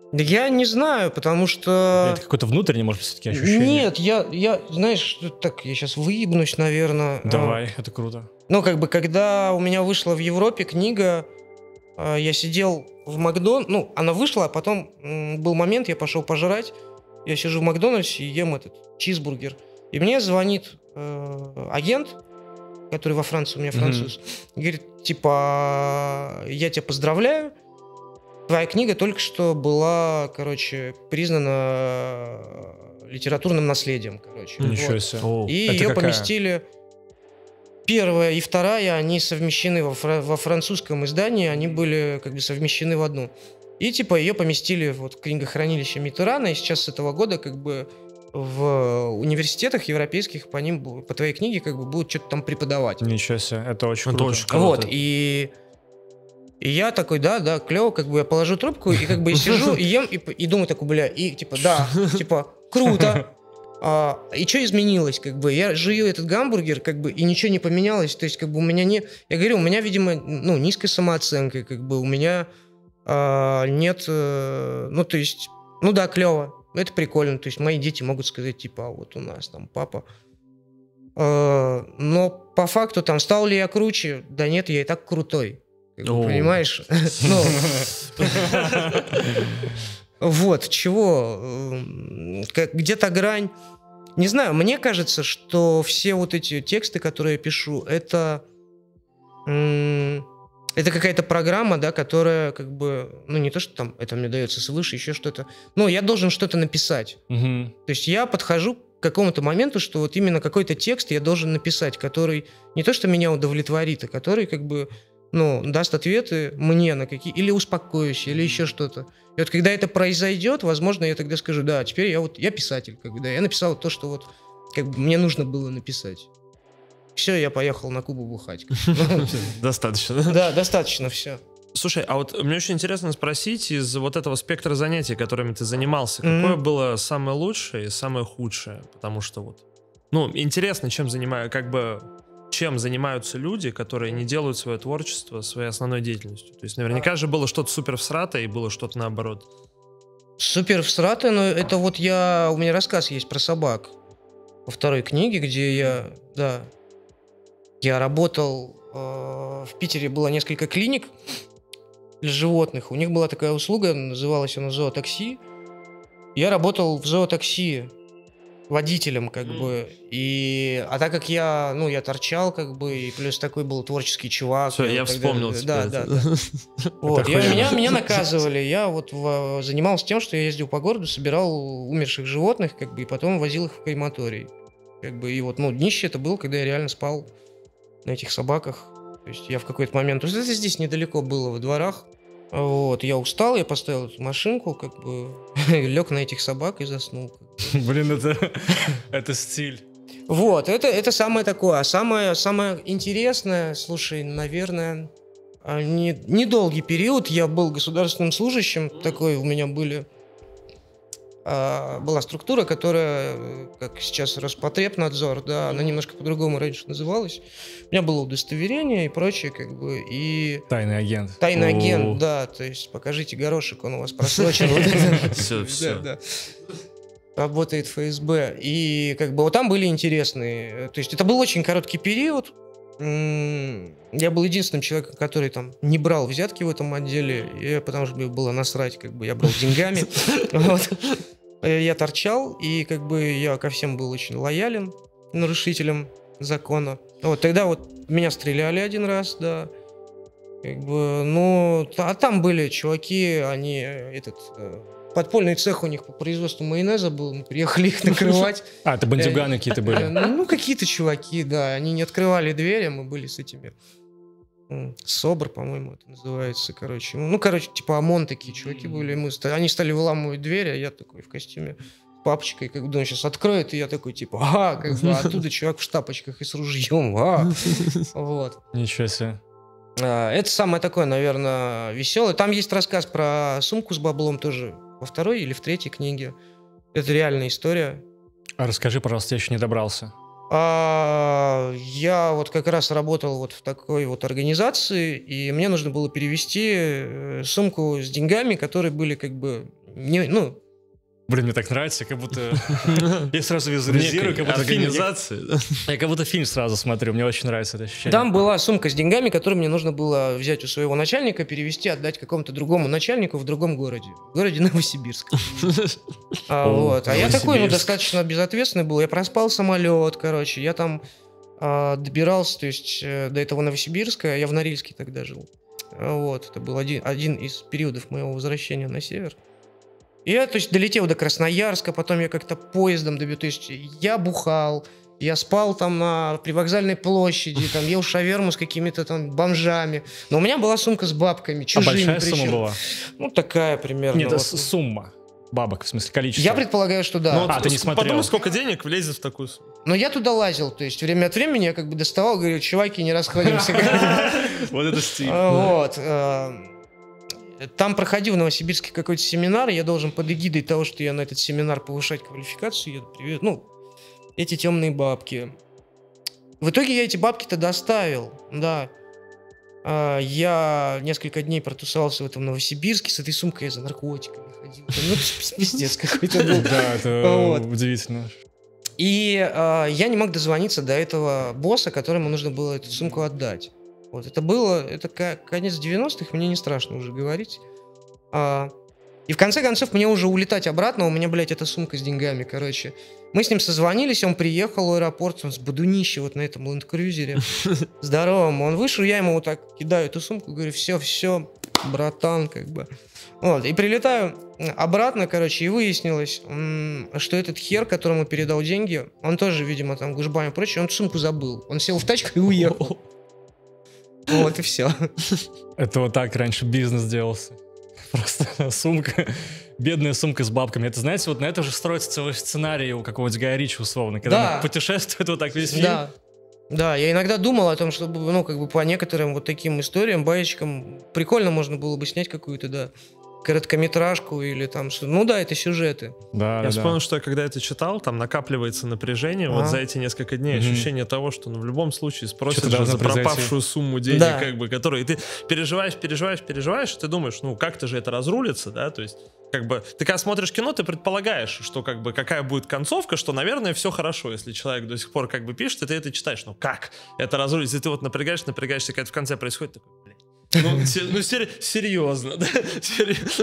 Я не знаю, потому что... Это какое-то внутреннее, может быть, все-таки ощущение? Нет, я, я, знаешь, так, я сейчас выебнусь, наверное. Давай, а, это круто. Ну, как бы, когда у меня вышла в Европе книга, а, я сидел в Макдональдсе, ну, она вышла, а потом м, был момент, я пошел пожрать, я сижу в Макдональдсе и ем этот чизбургер. И мне звонит э, агент, который во Франции, у меня француз, mm-hmm. говорит, типа, я тебя поздравляю, твоя книга только что была, короче, признана литературным наследием, короче. Ничего вот. себе. О, и ее какая? поместили... Первая и вторая, они совмещены во, фра- во французском издании, они были как бы совмещены в одну. И типа ее поместили вот, в книгохранилище Миттерана, и сейчас с этого года как бы в университетах европейских по ним, по твоей книге как бы будут что-то там преподавать. Ничего себе, это очень это круто. Очень круто. Вот, и... И я такой, да, да, клево, как бы я положу трубку, и как бы и сижу, и ем, и, и думаю такой, бля, и типа, да, типа, круто. А, и что изменилось, как бы, я жую этот гамбургер, как бы, и ничего не поменялось, то есть, как бы, у меня не... Я говорю, у меня, видимо, ну, низкая самооценка, как бы, у меня а, нет... А, ну, то есть, ну да, клево, это прикольно, то есть, мои дети могут сказать, типа, а вот у нас там папа... А, но по факту, там, стал ли я круче? Да нет, я и так крутой. Как бы, понимаешь? Вот, чего? Где-то грань. Не знаю, мне кажется, что все вот эти тексты, которые я пишу, это... Это какая-то программа, да, которая как бы... Ну, не то, что там это мне дается свыше, еще что-то. Ну, я должен что-то написать. То есть я подхожу к какому-то моменту, что вот именно какой-то текст я должен написать, который не то, что меня удовлетворит, а который как бы... ну, даст ответы мне на какие... Или успокоюще, или еще что-то. И вот когда это произойдет, возможно, я тогда скажу, да, теперь я вот... Я писатель, как бы, да. Я написал то, что вот как бы мне нужно было написать. Все, я поехал на Кубу бухать. Достаточно. Да, достаточно, все. Слушай, а вот мне очень интересно спросить из вот этого спектра занятий, которыми ты занимался, какое было самое лучшее и самое худшее? Потому что вот... Ну, интересно, чем занимаю, как бы... чем занимаются люди, которые не делают свое творчество своей основной деятельностью. То есть наверняка же было что-то супер всратое и было что-то наоборот. Супер всратое, но это вот я... У меня рассказ есть про собак во второй книге, где я... Да. Я работал... Э, в Питере было несколько клиник для животных. У них была такая услуга, называлась она зоотакси. Я работал в зоотакси водителем, как mm. бы, и, а так как я, ну, я торчал, как бы, и плюс такой был творческий чувак. Все, я, я вспомнил да, да, да, да. Вот, я, меня, меня наказывали, я вот в, занимался тем, что я ездил по городу, собирал умерших животных, как бы, и потом возил их в крематорий, как бы, и вот, ну, днище это было, когда я реально спал на этих собаках, то есть я в какой-то момент, то есть это здесь недалеко было, во дворах. Вот, я устал, я поставил эту машинку, как бы, лег на этих собак и заснул. Блин, это, это стиль. Вот, это, это самое такое. А самое, самое интересное, слушай, наверное, не, недолгий период я был государственным служащим, такой у меня были... была структура, которая, как сейчас Роспотребнадзор, да, она немножко по-другому раньше называлась. У меня было удостоверение и прочее, как бы, и... Тайный агент. Тайный агент, да, то есть покажите горошек, он у вас просрочен. Все, все. Работает ФСБ. И как бы вот там были интересные... То есть это был очень короткий период. Я был единственным человеком, который там не брал взятки в этом отделе, и, потому что мне было насрать, как бы я брал деньгами. Вот. Я торчал, и как бы я ко всем был очень лоялен, нарушителям закона. Вот тогда вот меня стреляли один раз, да. Как бы, ну, а там были чуваки, они этот... Подпольный цех у них по производству майонеза был, мы приехали их накрывать. А, это бандюганы какие-то были? Ну, какие-то чуваки, да, они не открывали двери, мы были с этими... СОБР, по-моему, это называется, короче. Ну, короче, типа ОМОН такие чуваки были, мы ст... они стали выламывать двери, а я такой в костюме с папочкой, как бы он сейчас откроет, и я такой, типа, а, как бы, оттуда чувак в штапочках и с ружьем, а, вот. Ничего себе. Это самое такое, наверное, веселое. Там есть рассказ про сумку с баблом тоже во второй или в третьей книге. Это реальная история. А расскажи, пожалуйста, я еще не добрался. А, я вот как раз работал вот в такой вот организации, и мне нужно было перевести сумку с деньгами, которые были как бы не, ну... Блин, мне так нравится, как будто... Я сразу визуализирую, как будто... Организация. Я как будто фильм сразу смотрю, мне очень нравится это ощущение. Там была сумка с деньгами, которую мне нужно было взять у своего начальника, перевести, отдать какому-то другому начальнику в другом городе. В городе Новосибирск. А, вот. а я такой, ну, достаточно безответственный был. Я проспал самолет, короче. Я там а, добирался, то есть, до этого Новосибирска. Я в Норильске тогда жил. Вот. Это был один, один из периодов моего возвращения на север. Я, то есть, долетел до Красноярска, потом я как-то поездом добил. То есть, я бухал, я спал там на привокзальной площади, там ел шаверму с какими-то там бомжами. Но у меня была сумка с бабками, чужими. А большая причем. сумма была? Ну, такая примерно. Нет, вот. это сумма бабок, в смысле количество. Я предполагаю, что да. Ну, а, вот ты не смотрел? Подумай, сколько денег влезет в такую сумму. Но я туда лазил, то есть время от времени я как бы доставал, говорю, чуваки, не расходимся. Вот это стиль. Вот. Там проходил в Новосибирске какой-то семинар, я должен под эгидой того, что я на этот семинар повышать квалификацию, еду, ну, эти темные бабки. В итоге я эти бабки-то доставил, да. Я несколько дней протусовался в этом Новосибирске, с этой сумкой я за наркотиками ходил. Ну, это пиздец какой-то был. Да, это удивительно. И я не мог дозвониться до этого босса, которому нужно было эту сумку отдать. Вот, это было, это конец девяностых, мне не страшно уже говорить. А, и в конце концов мне уже улетать обратно, у меня, блядь, эта сумка с деньгами, короче. Мы с ним созвонились, он приехал в аэропорт, он с бодунище вот на этом ленд-крузере. Здоровым. Он вышел, я ему вот так кидаю эту сумку, говорю, все, все, братан, как бы. Вот, и прилетаю обратно, короче, и выяснилось, что этот хер, которому передал деньги, он тоже, видимо, там гужбами и прочее, он сумку забыл. Он сел в тачку и уехал. Вот и все. Это вот так раньше бизнес делался. Просто сумка, бедная сумка с бабками. Это, знаете, вот на это же строится целый сценарий у какого-нибудь Гая Ричи, условно, когда да. он путешествует вот так весь фильм. Да. Да, я иногда думал о том, чтобы, ну, как бы по некоторым вот таким историям, баечкам, прикольно можно было бы снять какую-то, да, короткометражку или там что. Ну да, это сюжеты. Да, я да, вспомнил, да. что когда это читал, там накапливается напряжение. А? Вот за эти несколько дней mm-hmm. ощущение того, что ну, в любом случае спросят же за произойти. пропавшую сумму денег, да. как бы, которые ты переживаешь, переживаешь, переживаешь, и ты думаешь, ну как-то же это разрулится, да, то есть как бы ты когда смотришь кино, ты предполагаешь, что как бы какая будет концовка, что, наверное, все хорошо, если человек до сих пор как бы пишет, и ты это читаешь, ну как это разрулится, и ты вот напрягаешь, напрягаешься, когда в конце происходит, такой, блядь. Ну, ну сер- серьезно, да? Серьезно.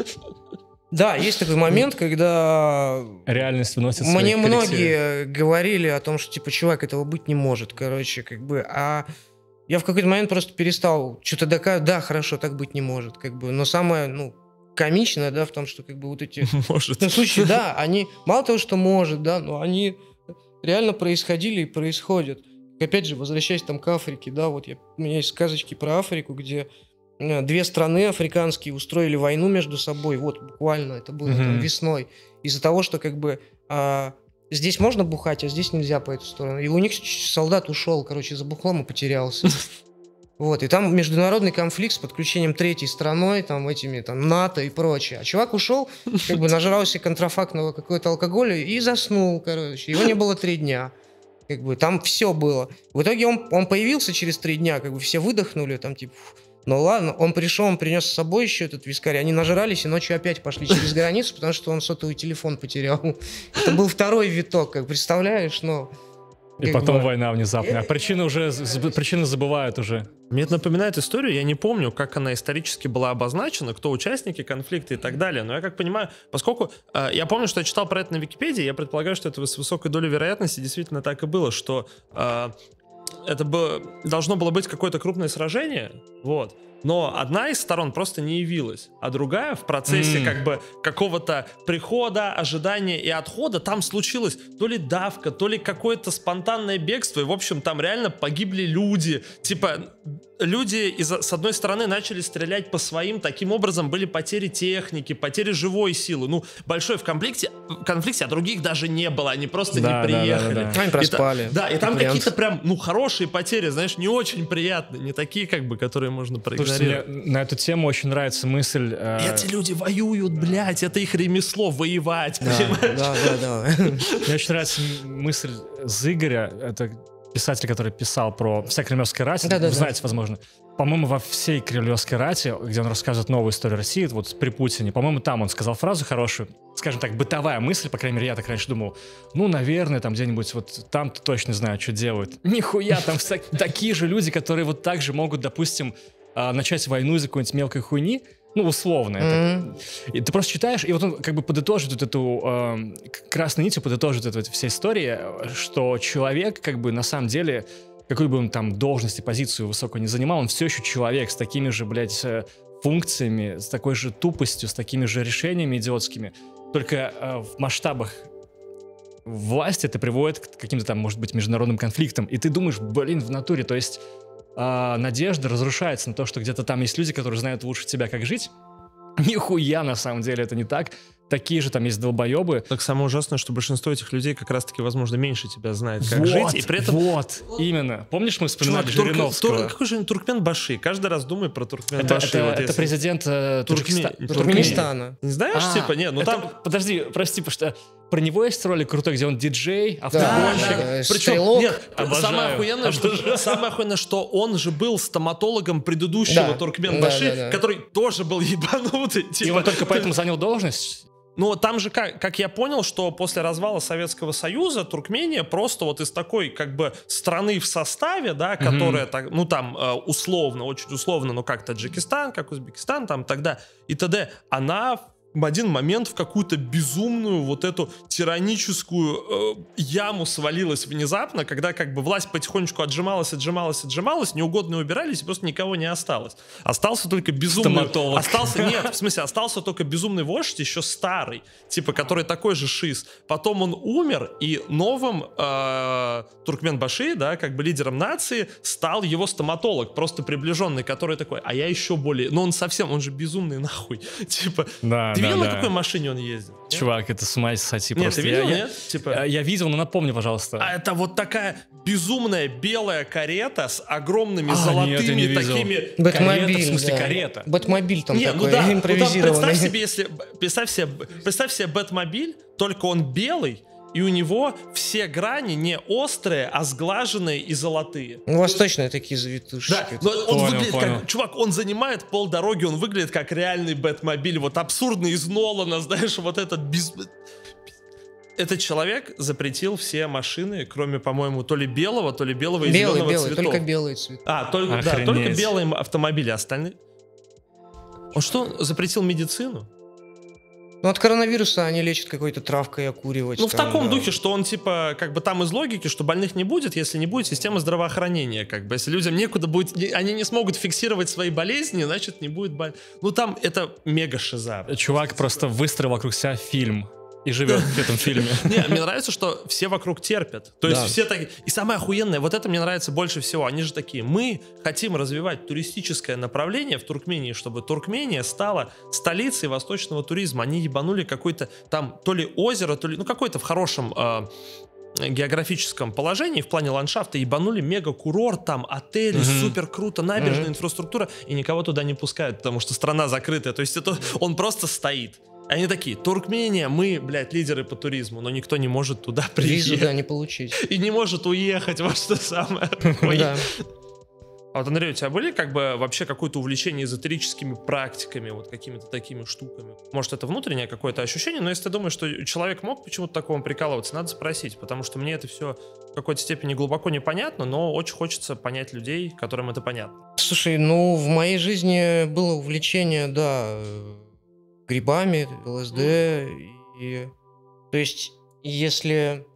Да, есть такой момент, когда реальность выносит мне многие говорили о том, что типа, чувак, этого быть не может, короче, как бы, а я в какой-то момент просто перестал что-то доказывать, да, хорошо, так быть не может, как бы, но самое, ну, комичное, да, в том, что как бы вот эти может. Ну, случаи, да, они, мало того, что может, да, но они реально происходили и происходят. Опять же, возвращаясь там к Африке, да, вот я, у меня есть сказочки про Африку, где две страны африканские устроили войну между собой, вот буквально это было mm-hmm. там, весной, из-за того, что как бы а, здесь можно бухать, а здесь нельзя по эту сторону. И у них солдат ушел, короче, за бухлом и потерялся. Вот, и там международный конфликт с подключением третьей страной, там этими, там, НАТО и прочее. А чувак ушел, как бы нажрался контрафактного какого-то алкоголя и заснул, короче. Его не было три дня. Как бы там все было. В итоге он, он появился через три дня, как бы все выдохнули, там типа... Ну ладно, он пришел, он принес с собой еще этот вискарь, они нажрались и ночью опять пошли через границу, потому что он сотовый телефон потерял. Это был второй виток, как представляешь, но... И потом бы... война внезапно. А причины уже, причины забывают уже. Мне это напоминает историю, я не помню, как она исторически была обозначена, кто участники конфликта и так далее, но я как понимаю, поскольку э, я помню, что я читал про это на Википедии, я предполагаю, что это с высокой долей вероятности действительно так и было, что э, это было, должно было быть какое-то крупное сражение, вот. Но одна из сторон просто не явилась, а другая в процессе mm. как бы какого-то прихода, ожидания и отхода там случилось то ли давка, то ли какое-то спонтанное бегство, и в общем там реально погибли люди, типа люди из, с одной стороны начали стрелять по своим, таким образом были потери техники, потери живой силы, ну большой в конфликте, конфликте, а других даже не было, они просто да, не приехали. Да, да, да. Они проспали. И, да, и там какие-то прям, ну хорошие потери, знаешь, не очень приятные, не такие как бы, которые можно проигнорировать. Слушайте, мне на эту тему очень нравится мысль... Э... Эти люди воюют, блядь, это их ремесло, воевать, да, понимаешь? Да, да, да. Мне очень нравится мысль Зыгоря, это писатель, который писал про вся кремлевская рать, да, да, знаете, да. возможно. По-моему, во всей кремлевской рате, где он рассказывает новую историю России, вот при Путине, по-моему, там он сказал фразу хорошую, скажем так, бытовая мысль, по крайней мере, я так раньше думал, ну, наверное, там где-нибудь вот там-то точно знаю, что делают. Нихуя, там такие же люди, которые вот так же могут, допустим, начать войну из-за какой-нибудь мелкой хуйни, ну, условно. Mm-hmm. Это. И ты просто читаешь, и вот он как бы подытожит вот эту э, красной нитью, подытожит эту, эту вся история, что человек как бы на самом деле, какой бы он там должность и позицию высокую не занимал, он все еще человек с такими же, блядь, функциями, с такой же тупостью, с такими же решениями идиотскими. Только э, в масштабах власти это приводит к каким-то там, может быть, международным конфликтам. И ты думаешь, блин, в натуре, то есть э, надежда разрушается на то, что где-то там есть люди, которые знают лучше тебя, как жить. Нихуя, на самом деле, это не так. Такие же там есть долбоебы. Так самое ужасное, что большинство этих людей как раз-таки, возможно, меньше тебя знает, как вот, жить. И при этом... Вот, именно. Помнишь, мы вспоминали Чувак, Жириновского? Тур... Какой же Туркменбаши? Каждый раз думаю про Туркменбаши. Это, это, вот это президент э, Туркме... Туркеста... Туркменистана. Не знаешь, а, типа? Нет, ну это... там... Подожди, прости, потому что про него есть ролик крутой, где он диджей, автогонщик. Да, да, Причем, стрелок. нет, Обожаю. самое охуенное, что, самое охуенное, что он же был стоматологом предыдущего да. Туркменбаши, да, да, да. который тоже был ебанутый. Типа, и он только поэтому занял должность? Ну, там же, как, как я понял, что после развала Советского Союза Туркмения просто вот из такой, как бы, страны в составе, да, которая, mm-hmm. так, ну, там, условно, очень условно, но как Таджикистан, как Узбекистан, там, тогда и т.д., она в один момент в какую-то безумную вот эту тираническую э, яму свалилась внезапно, когда как бы власть потихонечку отжималась, отжималась, отжималась, неугодные убирались, и просто никого не осталось. Остался только безумный... Стоматолог. Остался, нет, в смысле, остался только безумный вождь, еще старый, типа, который такой же шиз. Потом он умер, и новым э, Туркменбаши, да, как бы лидером нации, стал его стоматолог, просто приближенный, который такой, а я еще более... Ну, он совсем, он же безумный нахуй. Типа... Да, Ты да, видел, да. на какой машине он ездит? Чувак, это с ума сойти Нет, просто. ты видел, я, нет? Я, типа... я, я видел, но напомни, пожалуйста. А это вот такая безумная белая карета с огромными а, золотыми нет, я не видел. такими... Бэтмобиль, карета, в смысле, да. карета. Бэтмобиль там Нет, такой, ну да, импровизированный. Ну, там, представь себе, если... Представь себе, представь себе Бэтмобиль, только он белый, и у него все грани не острые, а сглаженные и золотые. Ну, восточные такие завитушки. Да, но он Понял, выглядит понял. как... Чувак, он занимает полдороги, он выглядит как реальный Бэтмобиль. Вот абсурдный из Нолана, знаешь, вот этот без... Этот человек запретил все машины, кроме, по-моему, то ли белого, то ли белого и белый, зеленого белый, цветов. только белые цветы. А, только, да, Охренеть. только белые автомобили, остальные... Он что, запретил медицину? Ну, от коронавируса они лечат какой-то травкой окуривать. Ну, в там, таком да. духе, что он, типа, как бы там из логики, что больных не будет, если не будет системы здравоохранения, как бы. Если людям некуда будет, не- они не смогут фиксировать свои болезни, значит, не будет боль. Ну, там это мега шиза. Чувак просто выстроил вокруг себя фильм и живет в этом фильме. Не, мне нравится, что все вокруг терпят. То есть Да. все такие... И самое охуенное, вот это мне нравится больше всего. Они же такие, мы хотим развивать туристическое направление в Туркмении, чтобы Туркмения стала столицей восточного туризма. Они ебанули какой-то там то ли озеро, то ли... Ну, какой-то в хорошем... э, географическом положении в плане ландшафта ебанули мега-курорт, там отели, Мгм. супер круто, набережная, Мгм. инфраструктура, и никого туда не пускают, потому что страна закрытая. То есть это он просто стоит. Они такие, Туркмения, мы, блядь, лидеры по туризму, но никто не может туда Визу, да, приехать. не получить. И не может уехать, вот что самое. Да. А вот, Андрей, у тебя были как бы вообще какое-то увлечение эзотерическими практиками, вот какими-то такими штуками? Может, это внутреннее какое-то ощущение, но если ты думаешь, что человек мог почему-то такому прикалываться, надо спросить, потому что мне это все в какой-то степени глубоко непонятно, но очень хочется понять людей, которым это понятно. Слушай, ну, в моей жизни было увлечение, да, грибами, ЛСД. И... То есть, если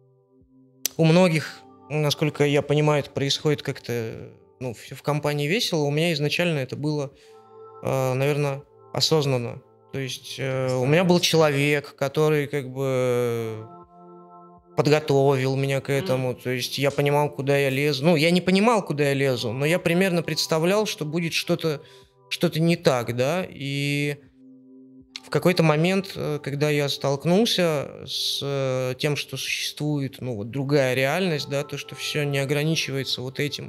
у многих, насколько я понимаю, это происходит как-то, ну, все в компании весело, у меня изначально это было, э, наверное, осознанно. То есть э, у меня был человек, который как бы подготовил меня к этому. То есть я понимал, куда я лезу. Ну, я не понимал, куда я лезу, но я примерно представлял, что будет что-то что-то не так, да. И в какой-то момент, э, когда я столкнулся с э, тем, что существует, ну, вот другая реальность, да, то, что все не ограничивается вот этим,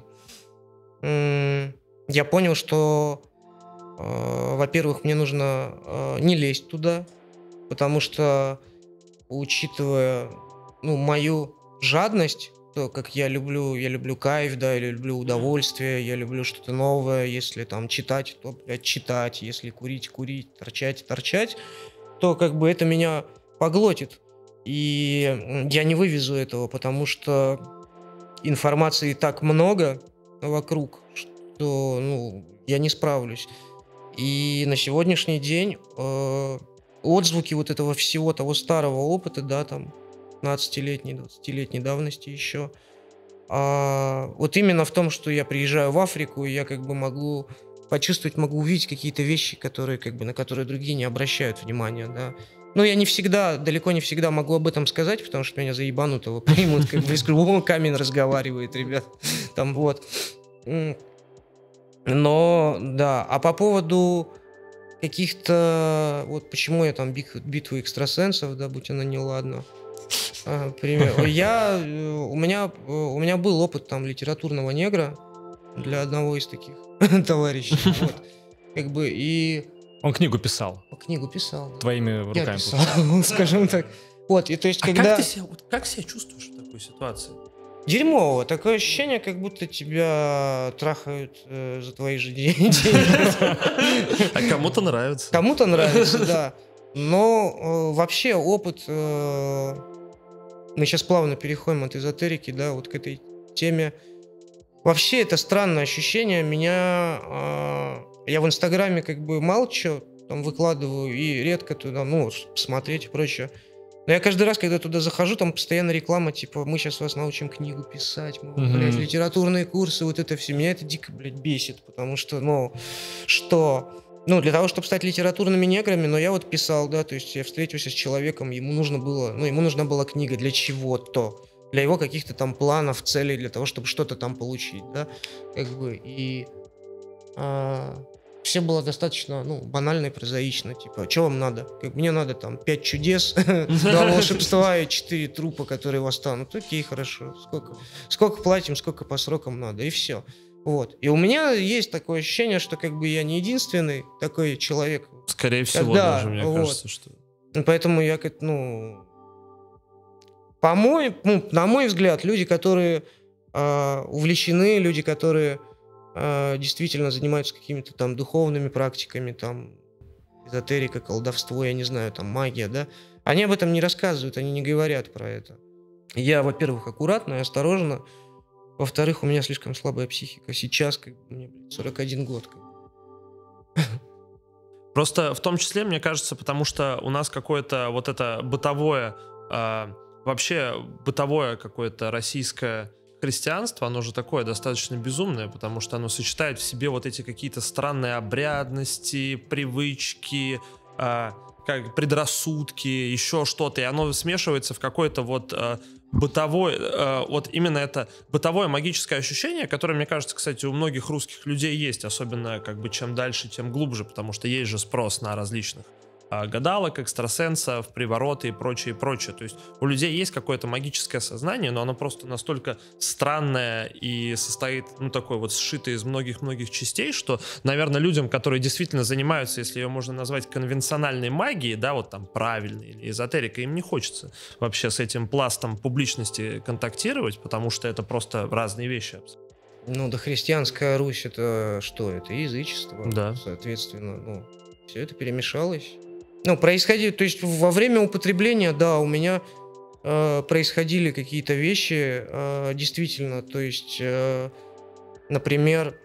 м, я понял, что, э, во-первых, мне нужно э, не лезть туда, потому что, учитывая, ну, мою жадность, то, как я люблю, я люблю кайф, да, я люблю удовольствие, я люблю что-то новое, если там читать, то, блядь, читать, если курить, курить, торчать, торчать, то как бы это меня поглотит. И я не вывезу этого, потому что информации так много вокруг, что, ну, я не справлюсь. И на сегодняшний день э, отзвуки вот этого всего того старого опыта, да, там, пятнадцатилетней, двадцатилетней давности еще, а, вот именно в том, что я приезжаю в Африку, и я как бы могу почувствовать, могу увидеть какие-то вещи, которые, как бы, на которые другие не обращают внимания, да. Ну, я не всегда, далеко не всегда могу об этом сказать, потому что меня за ебанутого примут, как бы, из кругом камень разговаривает, ребят, там, вот. Но, да, а по поводу каких-то, вот почему я там битву экстрасенсов, да, будь она неладна, а, пример. Я, у меня, у меня был опыт там литературного негра для одного из таких товарищей, вот, как бы, и... Он книгу писал. Книгу писал. Да. Твоими руками. Я писал, скажем так. Вот, и то есть, а когда... как ты себя, вот, как себя чувствуешь в такой ситуации? Дерьмово. Такое ощущение, как будто тебя трахают э, за твои же деньги. А кому-то нравится. Кому-то нравится, да. Но вообще опыт... Мы сейчас плавно переходим от эзотерики, да, вот к этой теме. Вообще это странное ощущение. Меня... Я в Инстаграме как бы мало чего там выкладываю и редко туда, ну, смотреть и прочее. Но я каждый раз, когда туда захожу, там постоянно реклама, типа, мы сейчас вас научим книгу писать, мол, mm-hmm. блядь, литературные курсы, вот это все. Меня это дико, блядь, бесит, потому что, ну, что... Ну, для того, чтобы стать литературными неграми, но я вот писал, да, то есть я встретился с человеком, ему нужно было, ну, ему нужна была книга для чего-то, для его каких-то там планов, целей, для того, чтобы что-то там получить, да, как бы, и... А... Все было достаточно, ну, банально и прозаично. Типа, что вам надо? Как, мне надо там пять чудес, два волшебства и четыре трупа, которые восстанут. Окей, хорошо. Сколько, сколько платим, сколько по срокам надо, и все. Вот. И у меня есть такое ощущение, что как бы я не единственный такой человек. Скорее всего, да, даже, мне вот. кажется, что... Поэтому я, как, ну... По мой, ну, на мой взгляд, люди, которые э, увлечены, люди, которые... действительно занимаются какими-то там духовными практиками, там, эзотерика, колдовство, я не знаю, там, магия, да, они об этом не рассказывают, они не говорят про это. Я, во-первых, аккуратно и осторожно, во-вторых, у меня слишком слабая психика. Сейчас, как бы, мне, блин, сорок один год. Как. Просто в том числе, мне кажется, потому что у нас какое-то вот это бытовое, э, вообще бытовое какое-то российское христианство, оно же такое достаточно безумное, потому что оно сочетает в себе вот эти какие-то странные обрядности, привычки, э, как предрассудки, еще что-то, и оно смешивается в какой-то вот э, бытовой, э, вот именно это бытовое магическое ощущение, которое, мне кажется, кстати, у многих русских людей есть, особенно как бы чем дальше, тем глубже, потому что есть же спрос на различных гадалок, экстрасенсов, привороты и прочее, и прочее. То есть у людей есть какое-то магическое сознание, но оно просто настолько странное и состоит, ну, такое вот сшитое из многих-многих частей, что, наверное, людям, которые действительно занимаются, если ее можно назвать конвенциональной магией, да, вот там правильной или эзотерикой, им не хочется вообще с этим пластом публичности контактировать, потому что это просто разные вещи. Ну, да, христианская Русь — это что? Это язычество. Да. Соответственно, ну, все это перемешалось. Ну, происходили, то есть во время употребления, да, у меня э, происходили какие-то вещи, э, действительно, то есть, э, например,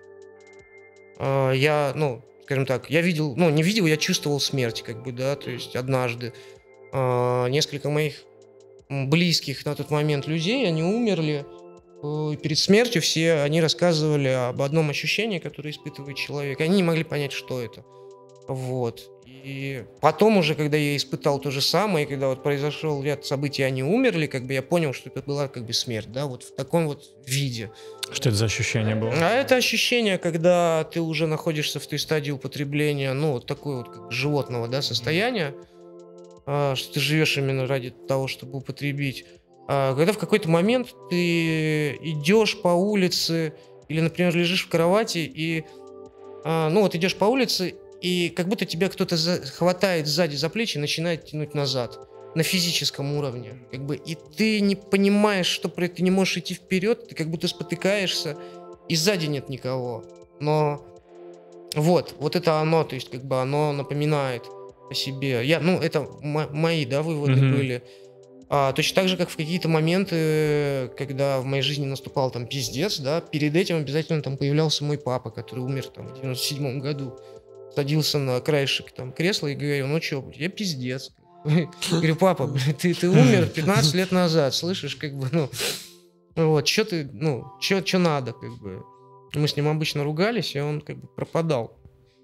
э, я, ну, скажем так, я видел, ну, не видел, я чувствовал смерть, как бы, да, то есть однажды э, несколько моих близких на тот момент людей, они умерли, э, перед смертью все они рассказывали об одном ощущении, которое испытывает человек, они не могли понять, что это, вот. И потом уже, когда я испытал то же самое, и когда вот произошел ряд событий, они умерли, как бы я понял, что это была как бы смерть, да, вот в таком вот виде. Что это за ощущение было? А это ощущение, когда ты уже находишься в той стадии употребления, ну, вот такой вот как животного, да, состояния, а, что ты живешь именно ради того, чтобы употребить. А, когда в какой-то момент ты идешь по улице или, например, лежишь в кровати и, а, ну, вот идешь по улице, и как будто тебя кто-то за... хватает сзади за плечи и начинает тянуть назад. на физическом уровне. Как бы, и ты не понимаешь, что про это, ты не можешь идти вперед, ты как будто спотыкаешься, и сзади нет никого. Но вот, вот это оно, то есть как бы оно напоминает о себе. Я, ну, это м- мои, да, выводы mm-hmm. были. А, точно так же, как в какие-то моменты, когда в моей жизни наступал там пиздец, да, перед этим обязательно там появлялся мой папа, который умер там в девяносто седьмом году. Садился на краешек там кресла и говорил: ну чё, я пиздец. Говорю: папа, блин, ты, ты умер пятнадцать лет назад, слышишь, как бы, ну, вот, чё ты, ну, чё, чё надо, как бы. Мы с ним обычно ругались, и он как бы пропадал.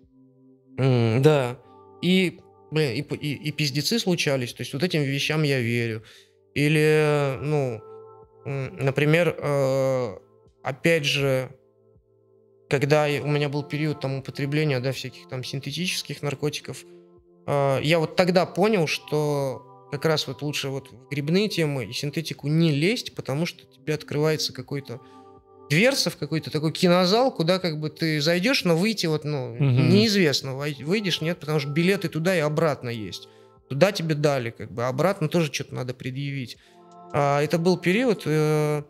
М, да. И, блин, и, и, и пиздецы случались, то есть вот этим вещам я верю. Или, ну, например, э, опять же, когда у меня был период там употребления, да, всяких там синтетических наркотиков, э, я вот тогда понял, что как раз вот лучше вот в грибные темы и синтетику не лезть, потому что тебе открывается какой-то дверца в какой-то такой кинозал, куда как бы ты зайдешь, но выйти вот, ну, угу. неизвестно, выйдешь, нет, потому что билеты туда и обратно есть. Туда тебе дали, как бы, обратно тоже что-то надо предъявить. А, это был период, э,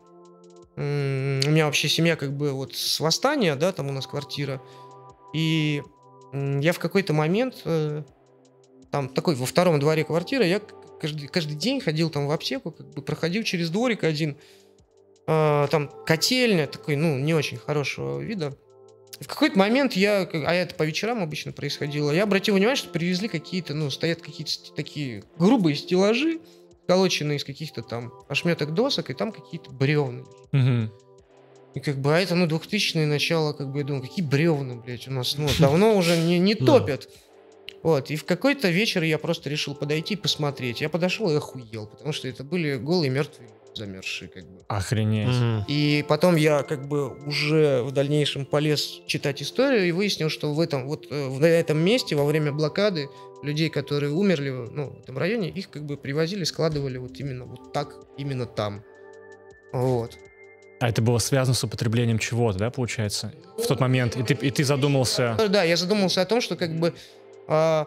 э, у меня вообще семья как бы вот с восстания, да, там у нас квартира, и э, я в какой-то момент, э, там такой, во втором дворе квартиры, я каждый, каждый день ходил там в аптеку, как бы проходил через дворик один, там котельня такой, ну, не очень хорошего вида. В какой-то момент я, а это по вечерам обычно происходило, я обратил внимание, что привезли какие-то, ну, стоят какие-то такие грубые стеллажи, сколоченные из каких-то там ошметок досок, и там какие-то бревна. Угу. И как бы, а это, ну, двухтысячные начало, как бы, я думаю, какие бревна, блядь, у нас, ну, давно уже не, не топят. Вот, и в какой-то вечер я просто решил подойти и посмотреть. Я подошел и охуел, потому что это были голые мертвые замерзшие, как бы. Охренеть. Mm-hmm. И потом я как бы уже в дальнейшем полез читать историю и выяснил, что в этом вот в этом месте во время блокады людей, которые умерли, ну, в этом районе, их как бы привозили, складывали вот именно вот так, именно там. Вот. А это было связано с употреблением чего-то, да, получается? В тот момент. И ты, и ты задумался... Да, я задумался о том, что как бы... А,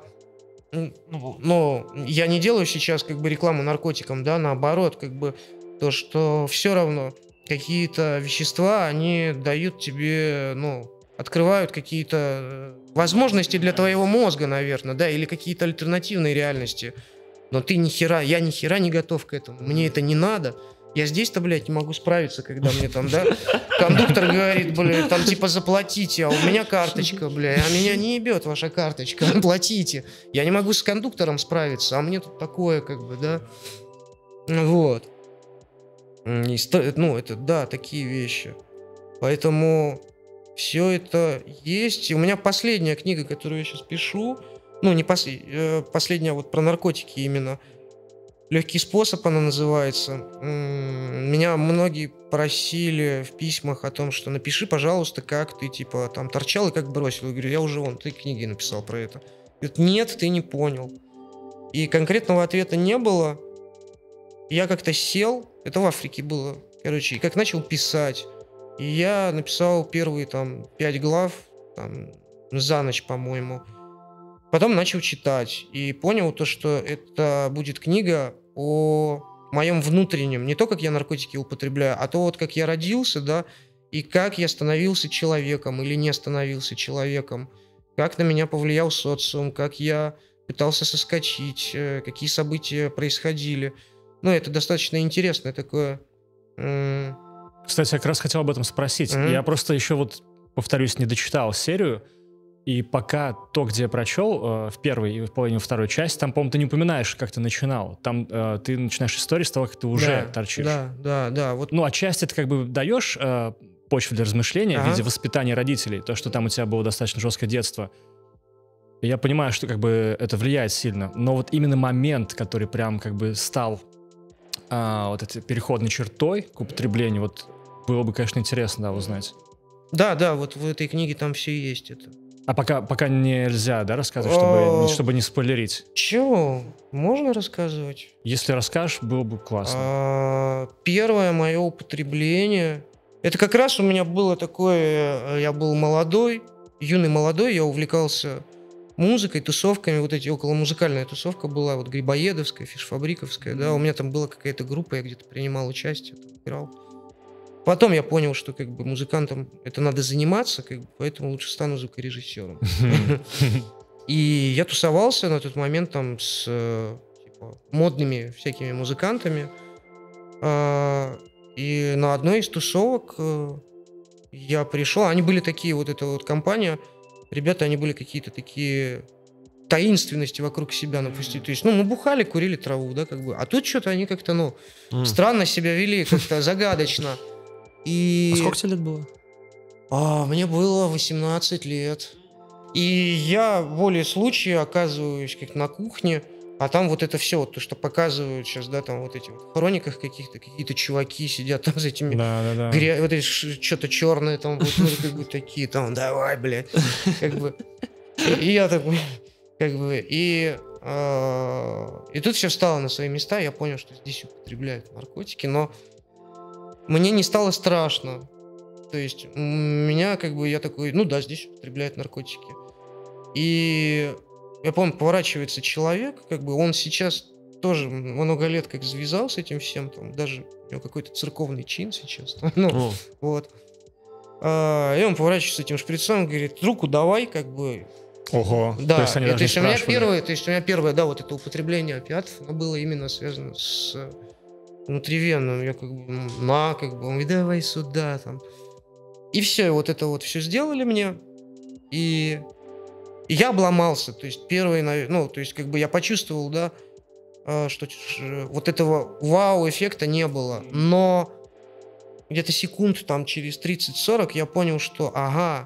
ну, я не делаю сейчас как бы рекламу наркотикам, да, наоборот, как бы то, что все равно какие-то вещества, они дают тебе, ну, открывают какие-то возможности для твоего мозга, наверное, да, или какие-то альтернативные реальности. Но ты ни хера, я ни хера не готов к этому, мне это не надо. Я здесь-то, блядь, не могу справиться, когда мне там, да, кондуктор говорит, блядь, там типа заплатите, а у меня карточка, блядь, а меня не ебет ваша карточка, платите. Я не могу с кондуктором справиться, а мне тут такое, как бы, да, вот. И, ну, это, да, такие вещи. Поэтому все это есть. И у меня последняя книга, которую я сейчас пишу, ну, не пос... последняя вот про наркотики именно, «Легкий способ» она называется. Меня многие просили в письмах о том, что напиши, пожалуйста, как ты, типа, там торчал и как бросил. Я говорю, я уже вон, ты книги написал про это. Говорит, нет, ты не понял. И конкретного ответа не было. Я как-то сел, это в Африке было, короче, и как начал писать. И я написал первые там пять глав, там, за ночь, по-моему. Потом начал читать и понял то, что это будет книга о моем внутреннем, не то, как я наркотики употребляю, а то вот как я родился, да, и как я становился человеком или не становился человеком, как на меня повлиял социум, как я пытался соскочить, какие события происходили. Ну, это достаточно интересное такое. Кстати, я как раз хотел об этом спросить. Mm-hmm. Я просто еще вот, повторюсь, не дочитал серию, и пока то, где я прочел, э, в первой и в половине второй части, там, по-моему, ты не упоминаешь, как ты начинал. Там э, ты начинаешь историю с того, как ты уже да, торчишь. Да, да, да. Вот. Ну, отчасти ты как бы даешь э, почву для размышления ага. в виде воспитания родителей, то, что там у тебя было достаточно жесткое детство. И я понимаю, что как бы это влияет сильно. Но вот именно момент, который прям как бы стал а, вот этой переходной чертой к употреблению, вот было бы, конечно, интересно, да, узнать. Да, да, вот в этой книге там все есть это. А пока, пока нельзя, да, рассказывать, чтобы, чтобы не спойлерить? Чего? Можно рассказывать? Если расскажешь, было бы классно. А, первое мое употребление... Это как раз у меня было такое... Я был молодой, юный молодой, я увлекался музыкой, тусовками, вот эти околомузыкальная тусовка была, вот Грибоедовская, Фишфабриковская, да, у меня там была какая-то группа, я где-то принимал участие, там, играл. Потом я понял, что как бы музыкантам это надо заниматься, как бы, поэтому лучше стану звукорежиссером. И я тусовался на тот момент там с типа, модными всякими музыкантами. И на одной из тусовок я пришел, они были такие, вот эта вот компания, ребята, они были какие-то такие таинственности вокруг себя напустили. То есть, ну, мы бухали, курили траву, да, как бы. А тут что-то они как-то, ну, mm. странно себя вели, как-то загадочно. И... А сколько тебе лет было? А, мне было восемнадцать лет. И я волей случая оказываюсь как на кухне, а там вот это все, вот то, что показывают сейчас, да, там вот эти вот в хрониках каких-то, какие-то чуваки сидят там с этими, да, да, да. Гря... вот эти что-то черное там, вот, ну, как бы такие там, давай, блядь, как бы. И, и я такой, как бы, и, э, и тут все встало на свои места, я понял, что здесь употребляют наркотики, но мне не стало страшно. То есть меня, как бы, я такой, ну да, здесь употребляют наркотики. И я помню, поворачивается человек, как бы он сейчас тоже много лет как завязал с этим всем, там, даже у него какой-то церковный чин сейчас. Ну, oh. вот. А, и он поворачивается с этим шприцом и говорит, руку давай, как бы. Ого. Да, то есть, они это, то есть у меня первое, то есть у меня первое, да, вот это употребление опиатов, оно было именно связано с внутривенным. Я как бы, на, как бы, он говорит, давай сюда, там. И все, и вот это вот все сделали мне. И... И я обломался, то есть первый, ну, то есть как бы я почувствовал, да, что вот этого вау-эффекта не было, но где-то секунд там через тридцать-сорок я понял, что, ага,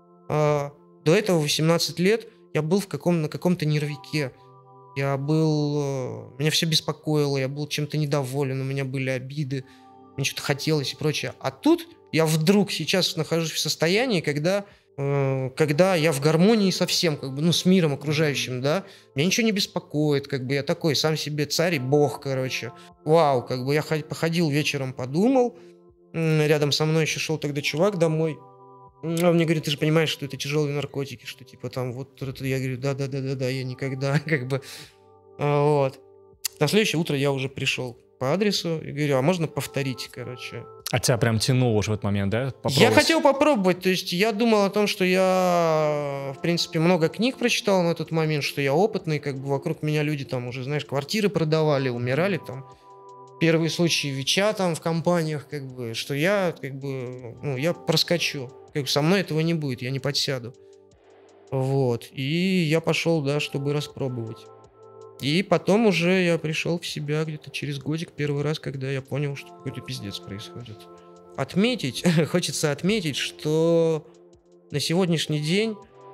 до этого восемнадцать лет я был в каком, на каком-то нервике, я был, меня все беспокоило, я был чем-то недоволен, у меня были обиды, мне что-то хотелось и прочее, а тут я вдруг сейчас нахожусь в состоянии, когда когда я в гармонии со всем, как бы, ну, с миром окружающим, да, меня ничего не беспокоит, как бы, я такой сам себе царь и бог, короче. Вау, как бы, я походил вечером, подумал, рядом со мной еще шел тогда чувак домой, он мне говорит, ты же понимаешь, что это тяжелые наркотики, что, типа, там, вот, я говорю, да-да-да-да-да, я никогда, как бы, вот. На следующее утро я уже пришел по адресу и говорю, а можно повторить, короче. А тебя прям тянуло уже в этот момент, да? Попробовать? Я хотел попробовать, то есть я думал о том, что я, в принципе, много книг прочитал на тот момент, что я опытный, как бы вокруг меня люди там уже, знаешь, квартиры продавали, умирали там. Первые случаи ВИЧа там в компаниях, как бы, что я, как бы, ну, я проскочу. Как бы со мной этого не будет, я не подсяду. Вот. И я пошел, да, чтобы распробовать. И потом уже я пришел в себя где-то через годик, первый раз, когда я понял, что какой-то пиздец происходит. Отметить, хочется отметить, что на сегодняшний день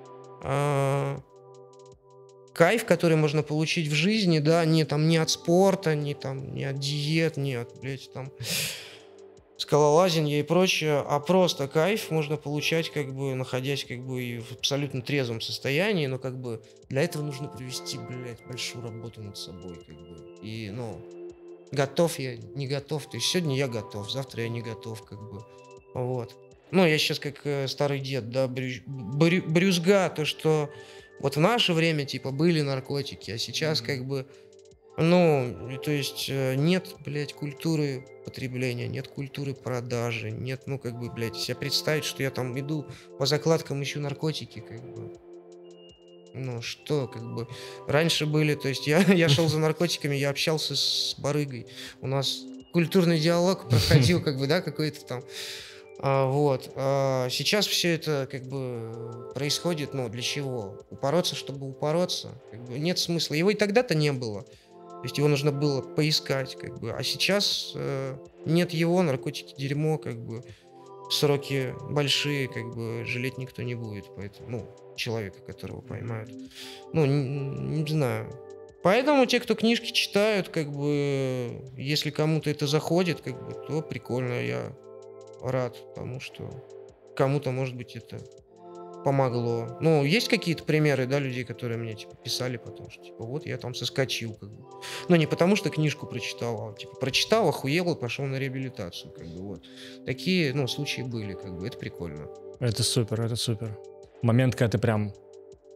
э, кайф, который можно получить в жизни, да, не там не от спорта, не там не от диет, не от, блядь, там скалолазания и прочее, а просто кайф можно получать, как бы, находясь, как бы, и в абсолютно трезвом состоянии, но, как бы, для этого нужно провести, блядь, большую работу над собой, как бы, и, ну, готов я, не готов, то есть сегодня я готов, завтра я не готов, как бы, вот. Ну, я сейчас как э, старый дед, да, брю, брю, брюзга, то, что вот в наше время, типа, были наркотики, а сейчас, как бы, ну, то есть нет, блядь, культуры потребления, нет культуры продажи, нет, ну, как бы, блядь, себе представить, что я там иду по закладкам ищу наркотики, как бы, ну, что, как бы, раньше были, то есть я, я шел за наркотиками, я общался с барыгой, у нас культурный диалог проходил, как бы, да, какой-то там, а, вот, а сейчас все это, как бы, происходит, ну, для чего? Упороться, чтобы упороться, как бы, нет смысла, его и тогда-то не было. То есть его нужно было поискать, как бы. А сейчас э, нет его, наркотики дерьмо, как бы. Сроки большие, как бы, жалеть никто не будет. Поэтому, ну, человека, которого поймают. Ну, не, не знаю. Поэтому те, кто книжки читают, как бы, если кому-то это заходит, как бы, то прикольно. Я рад тому, что кому-то, может быть, это помогло. Ну, есть какие-то примеры, да, людей, которые мне, типа, писали потом, что, типа, вот я там соскочил, как бы. Ну, не потому что книжку прочитал, а, типа, прочитал, охуел и пошел на реабилитацию, как бы, вот. Такие, ну, случаи были, как бы, это прикольно. Это супер, это супер. Момент, когда ты прям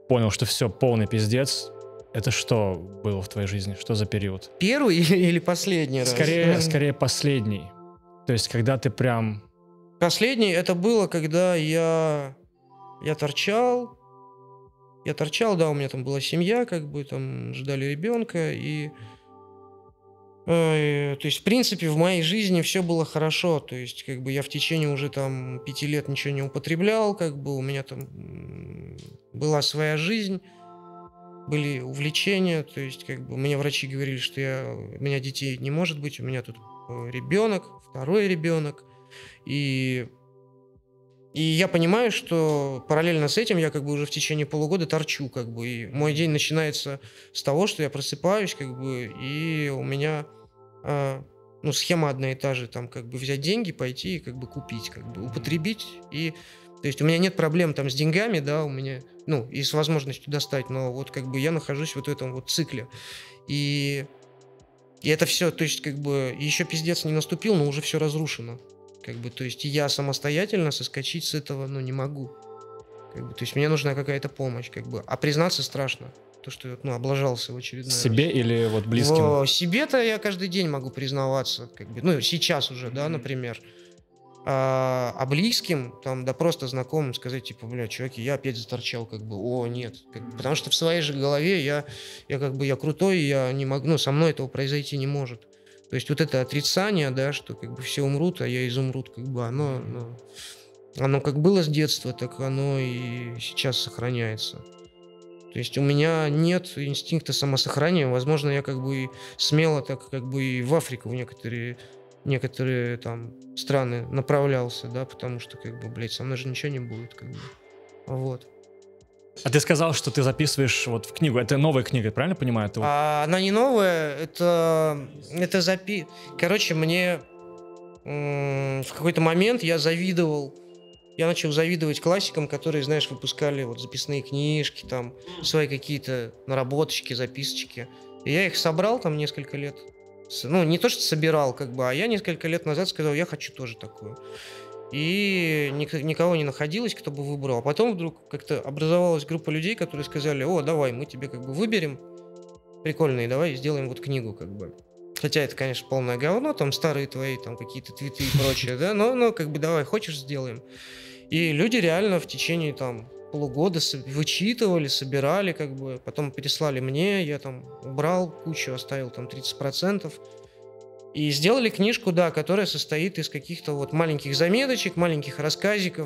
понял, что все, полный пиздец, это что было в твоей жизни? Что за период? Первый или, или последний раз? Скорее, скорее последний. То есть, когда ты прям... Последний это было, когда я, я торчал. Я торчал, да, у меня там была семья, как бы, там ждали ребенка, и... Э, то есть, в принципе, в моей жизни все было хорошо, то есть, как бы, я в течение уже там пяти лет ничего не употреблял, как бы, у меня там была своя жизнь, были увлечения, то есть, как бы, мне врачи говорили, что я, у меня детей не может быть, у меня тут ребенок, второй ребенок, и... И я понимаю, что параллельно с этим я как бы уже в течение полугода торчу, как бы, и мой день начинается с того, что я просыпаюсь, как бы, и у меня, э, ну, схема одна и та же, там, как бы, взять деньги, пойти и, как бы, купить, как бы, употребить, и, то есть, у меня нет проблем там с деньгами, да, у меня, ну, и с возможностью достать, но вот, как бы, я нахожусь вот в этом вот цикле, и, и это все, то есть, как бы, еще пиздец не наступил, но уже все разрушено. Как бы, то есть я самостоятельно соскочить с этого, ну, не могу. Как бы, то есть мне нужна какая-то помощь, как бы. А признаться страшно. То, что, ну, облажался в очередной Себе раз. или вот близким? В себе-то я каждый день могу признаваться. Как бы, ну, сейчас уже, да, например. А, а близким, там, да просто знакомым сказать, типа, бля, чуваки, я опять заторчал, как бы, о, нет. Как бы, потому что в своей же голове я, я, как бы, я крутой, я не могу, ну, со мной этого произойти не может. То есть вот это отрицание, да, что как бы все умрут, а я изумруд, как бы оно, оно, оно как было с детства, так оно и сейчас сохраняется. То есть у меня нет инстинкта самосохранения. Возможно, я как бы смело так как бы и в Африку в некоторые, некоторые там страны направлялся, да, потому что как бы, блядь, со мной же ничего не будет, как бы. Вот. А ты сказал, что ты записываешь вот в книгу. Это новая книга, правильно понимаю? Это вот... А она не новая, это, это запи... Короче, мне м- в какой-то момент я завидовал, я начал завидовать классикам, которые, знаешь, выпускали вот записные книжки, там, свои какие-то наработочки, записочки. И я их собрал там несколько лет. Ну, не то, что собирал, как бы, а я несколько лет назад сказал, я хочу тоже такое. И никого не находилось, кто бы выбрал. А потом вдруг как-то образовалась группа людей, которые сказали, о, давай, мы тебе как бы выберем прикольные, давай сделаем вот книгу, как бы. Хотя это, конечно, полное говно, там старые твои там какие-то твиты и прочее, да, но, но как бы давай, хочешь, сделаем. И люди реально в течение там полугода вычитывали, собирали, как бы, потом переслали мне, я там убрал кучу, оставил там тридцать процентов. И сделали книжку, да, которая состоит из каких-то вот маленьких заметочек, маленьких рассказиков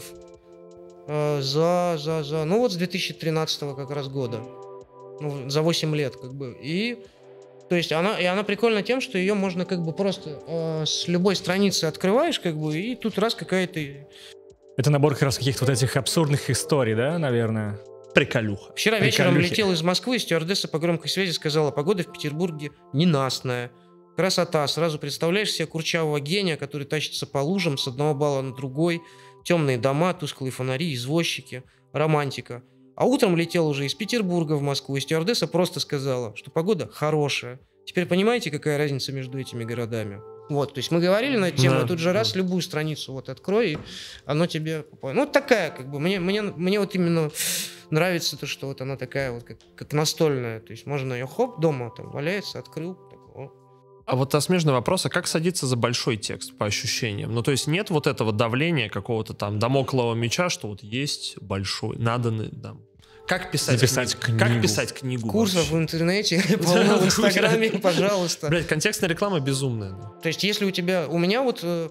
э, за, за, за, ну вот с две тысячи тринадцатого как раз года, ну, за восемь лет, как бы. И, то есть она, и она прикольна тем, что ее можно как бы просто э, с любой страницы открываешь, как бы, и тут раз какая-то... Это набор как раз каких-то вот этих абсурдных историй, да, наверное? Приколюха. Вчера Приколюхи. вечером летел из Москвы, стюардесса по громкой связи сказала, погода в Петербурге ненастная. Красота. Сразу представляешь себе курчавого гения, который тащится по лужам с одного балла на другой. Темные дома, тусклые фонари, извозчики. Романтика. А утром летел уже из Петербурга в Москву, и стюардесса просто сказала, что погода хорошая. Теперь понимаете, какая разница между этими городами? Вот, то есть мы говорили на эту тему, Да, тут же раз да. любую страницу вот открой, и оно тебе... Ну, вот такая, как бы, мне, мне, мне вот именно нравится то, что вот она такая вот, как, как настольная. То есть можно ее, хоп, дома там валяется, открыл, так, о. А вот смежный вопрос, а как садиться за большой текст по ощущениям? Ну, то есть нет вот этого давления какого-то там дамоклового меча, что вот есть большой, надо, да. Как писать, Записать книгу? книгу. Как писать книгу? Курсов вообще? в интернете, полно в Инстаграме, пожалуйста. Блять, контекстная реклама безумная. Да. То есть если у тебя... У меня вот э,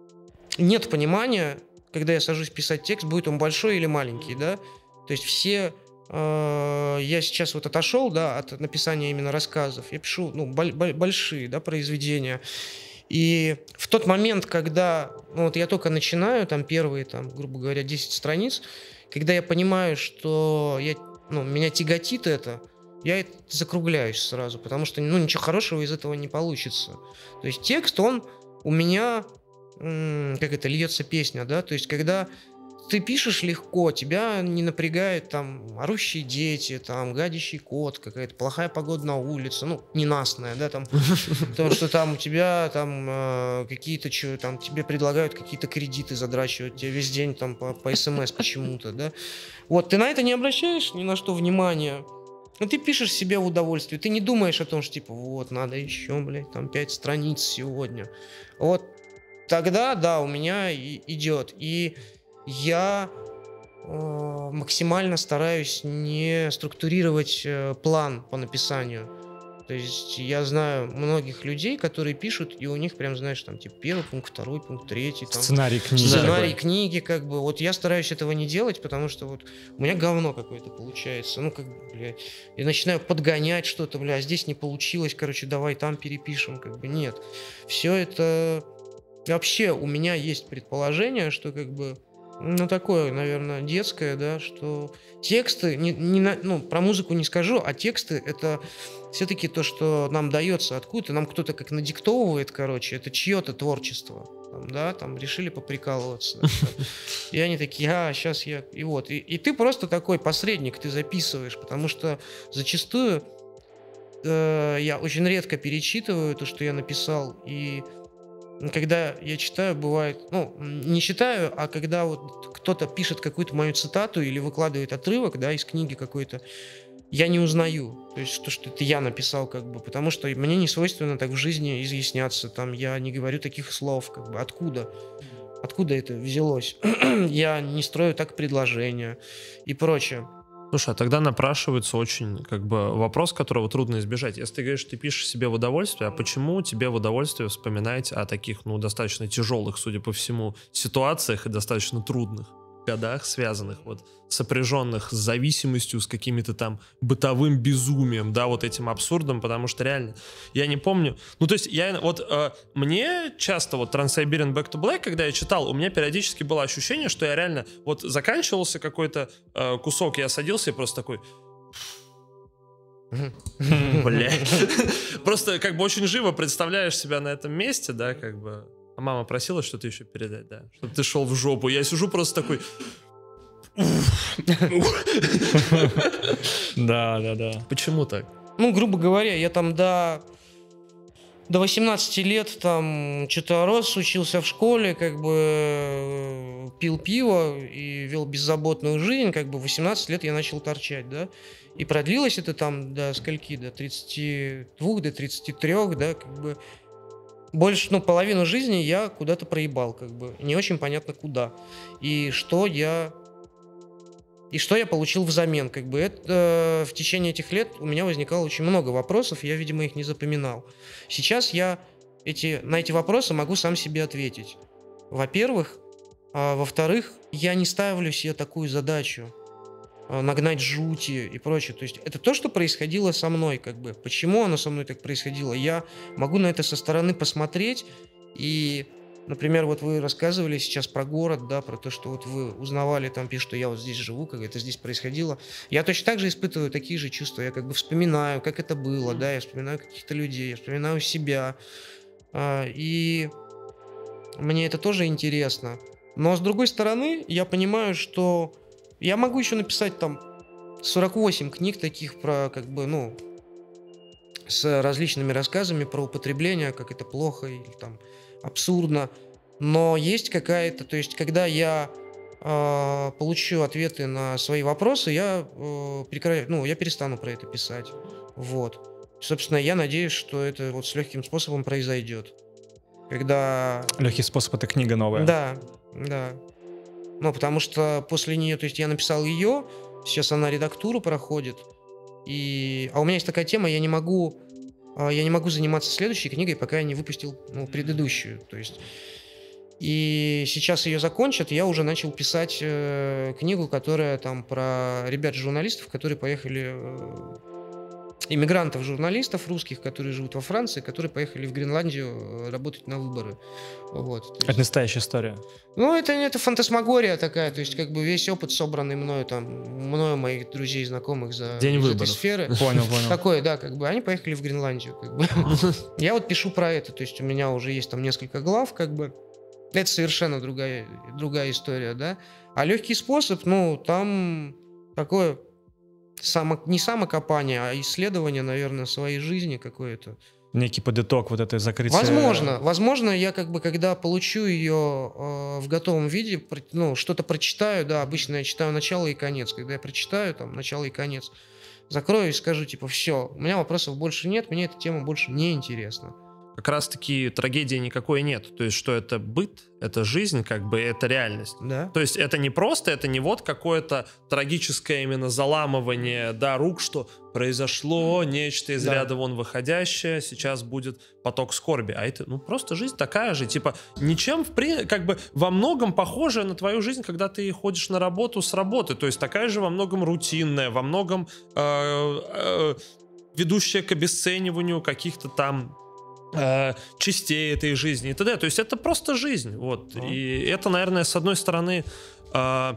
нет понимания, когда я сажусь писать текст, будет он большой или маленький, да? То есть все... Э, я сейчас вот отошел, да, от написания именно рассказов. Я пишу, ну, боль, боль, большие, да, произведения. И в тот момент, когда... Ну, вот я только начинаю, там, первые, там, грубо говоря, десять страниц, когда я понимаю, что я, ну, меня тяготит это, я закругляюсь сразу, потому что, ну, ничего хорошего из этого не получится. То есть текст, он у меня, м- как это, льется песня, да, то есть когда ты пишешь легко, тебя не напрягают там орущие дети, там гадящий кот, какая-то плохая погода на улице, ну, ненастная, да, там, то, что там у тебя там э, какие-то, что, там, тебе предлагают какие-то кредиты задрачивать, тебе весь день там по, по СМС почему-то, да. Вот, ты на это не обращаешь ни на что внимания, но ты пишешь себе в удовольствие, ты не думаешь о том, что, типа, вот, надо еще, блядь, там, пять страниц сегодня. Вот, тогда, да, у меня и идет, и я э, максимально стараюсь не структурировать э, план по написанию. То есть я знаю многих людей, которые пишут, и у них прям, знаешь, там, типа, первый пункт, второй пункт, третий. Там, сценарий книги. Сценарий книги, как бы. Вот я стараюсь этого не делать, потому что вот у меня говно какое-то получается. Ну, как бы, бля, я начинаю подгонять что-то, бля, здесь не получилось, короче, давай там перепишем, как бы. Нет. Все это... Вообще, у меня есть предположение, что, как бы, ну, такое, наверное, детское, да, что тексты, не, не на, ну, про музыку не скажу, а тексты — это все-таки то, что нам дается откуда-то, нам кто-то как надиктовывает, короче, это чье-то творчество, там, да, там, решили поприкалываться. И они такие, а, сейчас я... И вот, и, и ты просто такой посредник, ты записываешь, потому что зачастую э, я очень редко перечитываю то, что я написал, и когда я читаю, бывает, ну, не читаю, а когда вот кто-то пишет какую-то мою цитату или выкладывает отрывок, да, из книги какой-то, я не узнаю, то есть то, что это я написал, как бы, потому что мне не свойственно так в жизни изъясняться, там, я не говорю таких слов, как бы, откуда, откуда это взялось, я не строю так предложения и прочее. Слушай, а тогда напрашивается очень, как бы, вопрос, которого трудно избежать. Если ты говоришь, что ты пишешь себе в удовольствие, а почему тебе в удовольствие вспоминать о таких, ну, достаточно тяжелых, судя по всему, ситуациях и достаточно трудных годах, связанных, вот, сопряженных с зависимостью, с какими-то там бытовым безумием, да, вот этим абсурдом, потому что реально, я не помню, ну, то есть, я, вот, э, мне часто, вот, Trans-Siberian Back to Black, когда я читал, у меня периодически было ощущение, что я реально, вот, заканчивался какой-то э, кусок, я садился и просто такой... Блядь. Просто, как бы, очень живо представляешь себя на этом месте, да, как бы... А мама просила что-то еще передать, да. Чтобы ты шел в жопу. Я сижу просто такой... Да, да, да. Почему так? Ну, грубо говоря, я там до... До восемнадцати лет там что-то рос, учился в школе, как бы пил пиво и вел беззаботную жизнь. Как бы в восемнадцать лет я начал торчать, да. И продлилось это там до скольки? До тридцати двух, до тридцати трёх, да, как бы... Больше, ну, половину жизни я куда-то проебал, как бы. Не очень понятно куда. И что я... И что я получил взамен, как бы. Это, э, в течение этих лет у меня возникало очень много вопросов, я, видимо, их не запоминал. Сейчас я эти, на эти вопросы могу сам себе ответить. Во-первых. А во-вторых, я не ставлю себе такую задачу. Нагнать жути и прочее. То есть это то, что происходило со мной, как бы. Почему оно со мной так происходило? Я могу на это со стороны посмотреть и, например, вот вы рассказывали сейчас про город, да, про то, что вот вы узнавали, там пишут, что я вот здесь живу, как это здесь происходило. Я точно так же испытываю такие же чувства. Я как бы вспоминаю, как это было, да, я вспоминаю каких-то людей, я вспоминаю себя. И мне это тоже интересно. Но с другой стороны, я понимаю, что я могу еще написать там сорок восемь книг таких про, как бы, ну, с различными рассказами про употребление, как это плохо или там абсурдно. Но есть какая-то, то есть, когда я э, получу ответы на свои вопросы, я, э, прекра... ну, я перестану про это писать. Вот. Собственно, я надеюсь, что это вот с легким способом произойдет. Когда... Легкий способ — это книга новая. Да, да. Ну, потому что после нее, то есть я написал ее, сейчас она редактуру проходит, и... а у меня есть такая тема, я не могу, я не могу заниматься следующей книгой, пока я не выпустил, ну, предыдущую, то есть... И сейчас ее закончат, я уже начал писать э, книгу, которая там про ребят-журналистов, которые поехали... Э, иммигрантов-журналистов русских, которые живут во Франции, которые поехали в Гренландию работать на выборы. Вот, есть... Это настоящая история? Ну, это, это фантасмагория такая, то есть как бы весь опыт, собранный мною, там, мною, моих друзей, знакомых за День из выборов. Этой сферы. Понял, понял. Такое, да, как бы, они поехали в Гренландию, как бы. Я вот пишу про это, то есть у меня уже есть там несколько глав, как бы, Это совершенно другая, другая история, да. А легкий способ, ну, там такое само, не самокопание, а исследование, наверное, своей жизни какое-то. Некий подыток вот этой закрытия. Возможно, возможно, я как бы, когда получу ее э, в готовом виде, про, ну, что-то прочитаю, да, обычно я читаю начало и конец. Когда я прочитаю, там, начало и конец, закрою и скажу, типа, все, у меня вопросов больше нет, мне эта тема больше не интересна. Как раз-таки трагедии никакой нет. То есть, что это быт, это жизнь, как бы, это реальность. Да. То есть, это не просто, это не вот какое-то трагическое именно заламывание, да, рук, что произошло нечто из да. ряда вон выходящее, сейчас будет поток скорби. А это, ну, просто жизнь такая же. Типа, ничем, в при... как бы, во многом похожая на твою жизнь, когда ты ходишь на работу с работы. То есть, такая же во многом рутинная, во многом э, э, ведущая к обесцениванию каких-то там частей этой жизни и т.д. То есть это просто жизнь. Вот. Mm. И это, наверное, с одной стороны э,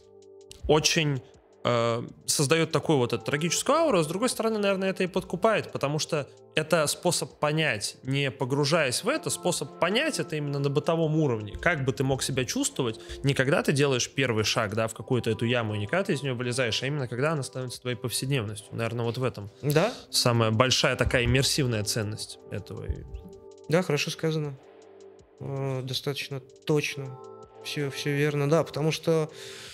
очень э, создает такую вот эту трагическую ауру, а с другой стороны, наверное, это и подкупает, потому что это способ понять, не погружаясь в это, способ понять это именно на бытовом уровне. Как бы ты мог себя чувствовать, не когда ты делаешь первый шаг, да, в какую-то эту яму, и не когда ты из нее вылезаешь, а именно когда она становится твоей повседневностью. Наверное, вот в этом да? самая большая такая иммерсивная ценность этого. Да, хорошо сказано. Э, достаточно точно. Все, все верно, да, потому что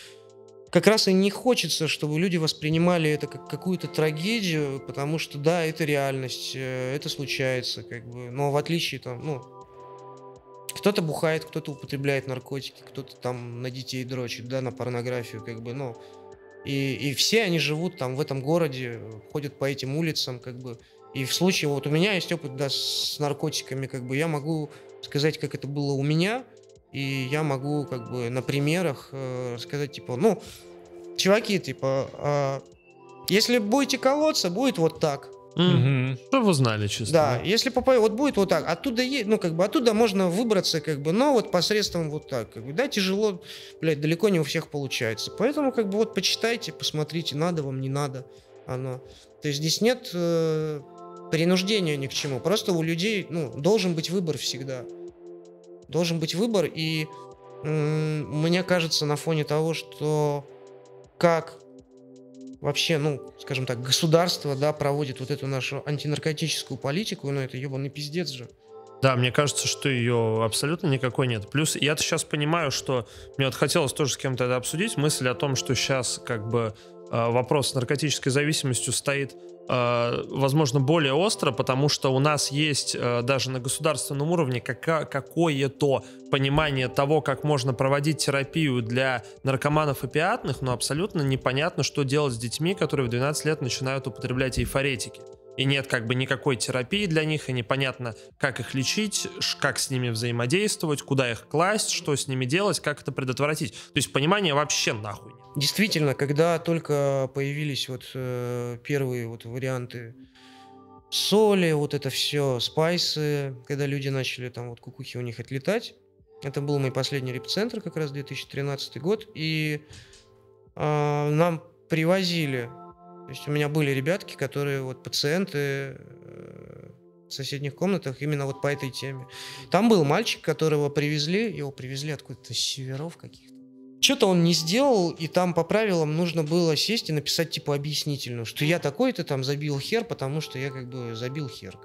как раз и не хочется, чтобы люди воспринимали это как какую-то трагедию, потому что, да, это реальность, это случается, как бы, но в отличие там, ну, кто-то бухает, кто-то употребляет наркотики, кто-то там на детей дрочит, да, на порнографию, как бы, ну, и, и все они живут там в этом городе, ходят по этим улицам, как бы, и в случае, вот у меня есть опыт, да, с наркотиками, как бы, я могу сказать, как это было у меня. И я могу, как бы, на примерах э, сказать, типа, ну, чуваки, типа, э, если будете колоться, будет вот так. Mm-hmm. Что вы знали, честно? Да, если попадет, вот будет вот так. Оттуда, ну, как бы, оттуда можно выбраться, как бы, но вот посредством вот так, как бы, да, тяжело, блядь, далеко не у всех получается. Поэтому, как бы, вот почитайте, посмотрите, надо вам, не надо оно. То есть здесь нет э, принуждения ни к чему. Просто у людей, ну, должен быть выбор всегда. Должен быть выбор, и м- мне кажется, на фоне того, что как вообще, ну, скажем так, государство, да, проводит вот эту нашу антинаркотическую политику, ну, это ебаный пиздец же. Да, мне кажется, что ее абсолютно никакой нет. Плюс я-то сейчас понимаю, что мне вот хотелось тоже с кем-то это обсудить, мысль о том, что сейчас как бы вопрос с наркотической зависимостью стоит, возможно, более остро, потому что у нас есть даже на государственном уровне какое-то понимание того, как можно проводить терапию для наркоманов опиатных, но абсолютно непонятно, что делать с детьми, которые в двенадцать лет начинают употреблять эйфоретики. И нет как бы никакой терапии для них, и непонятно, как их лечить, как с ними взаимодействовать, куда их класть, что с ними делать, как это предотвратить. То есть понимания вообще нахуй нет. Действительно, когда только появились вот э, первые вот варианты соли, вот это все, спайсы, когда люди начали там вот кукухи у них отлетать, это был мой последний репцентр, как раз две тысячи тринадцатый год, и э, нам привозили, то есть у меня были ребятки, которые вот пациенты э, в соседних комнатах именно вот по этой теме. Там был мальчик, которого привезли, его привезли откуда-то с северов каких-то. Что-то он не сделал, и там по правилам нужно было сесть и написать типа объяснительную, что я такой-то там забил хер, потому что я как бы забил хер.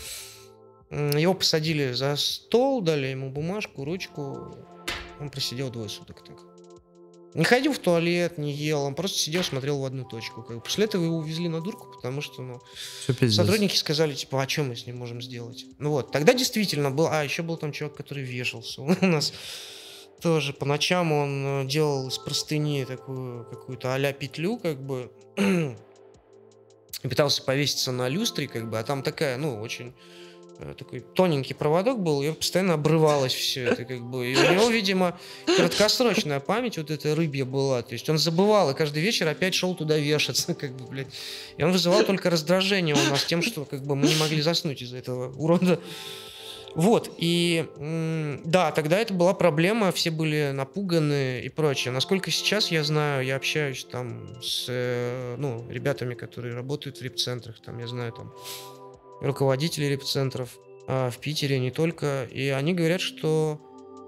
Его посадили за стол, дали ему бумажку, ручку. Он просидел двое суток так. Не ходил в туалет, не ел, он просто сидел, смотрел в одну точку. Как бы. После этого его увезли на дурку, потому что ну, сотрудники сказали, типа, а что мы с ним можем сделать? Ну вот, тогда действительно был... А, еще был там чувак, который вешался у нас. Тоже по ночам он делал из простыни такую какую-то а-ля петлю, как бы, и пытался повеситься на люстре, как бы, а там такая, ну, очень такой тоненький проводок был, и постоянно обрывалось все это, как бы, и у него, видимо, краткосрочная память вот эта рыбья была, то есть он забывал, и каждый вечер опять шел туда вешаться, как бы, блядь, и он вызывал только раздражение у нас тем, что, как бы, мы не могли заснуть из-за этого урода. Вот, и да, тогда это была проблема, все были напуганы и прочее. Насколько сейчас я знаю, я общаюсь там с ну, ребятами, которые работают в репцентрах, там, я знаю там руководителей репцентров а в Питере, не только, и они говорят, что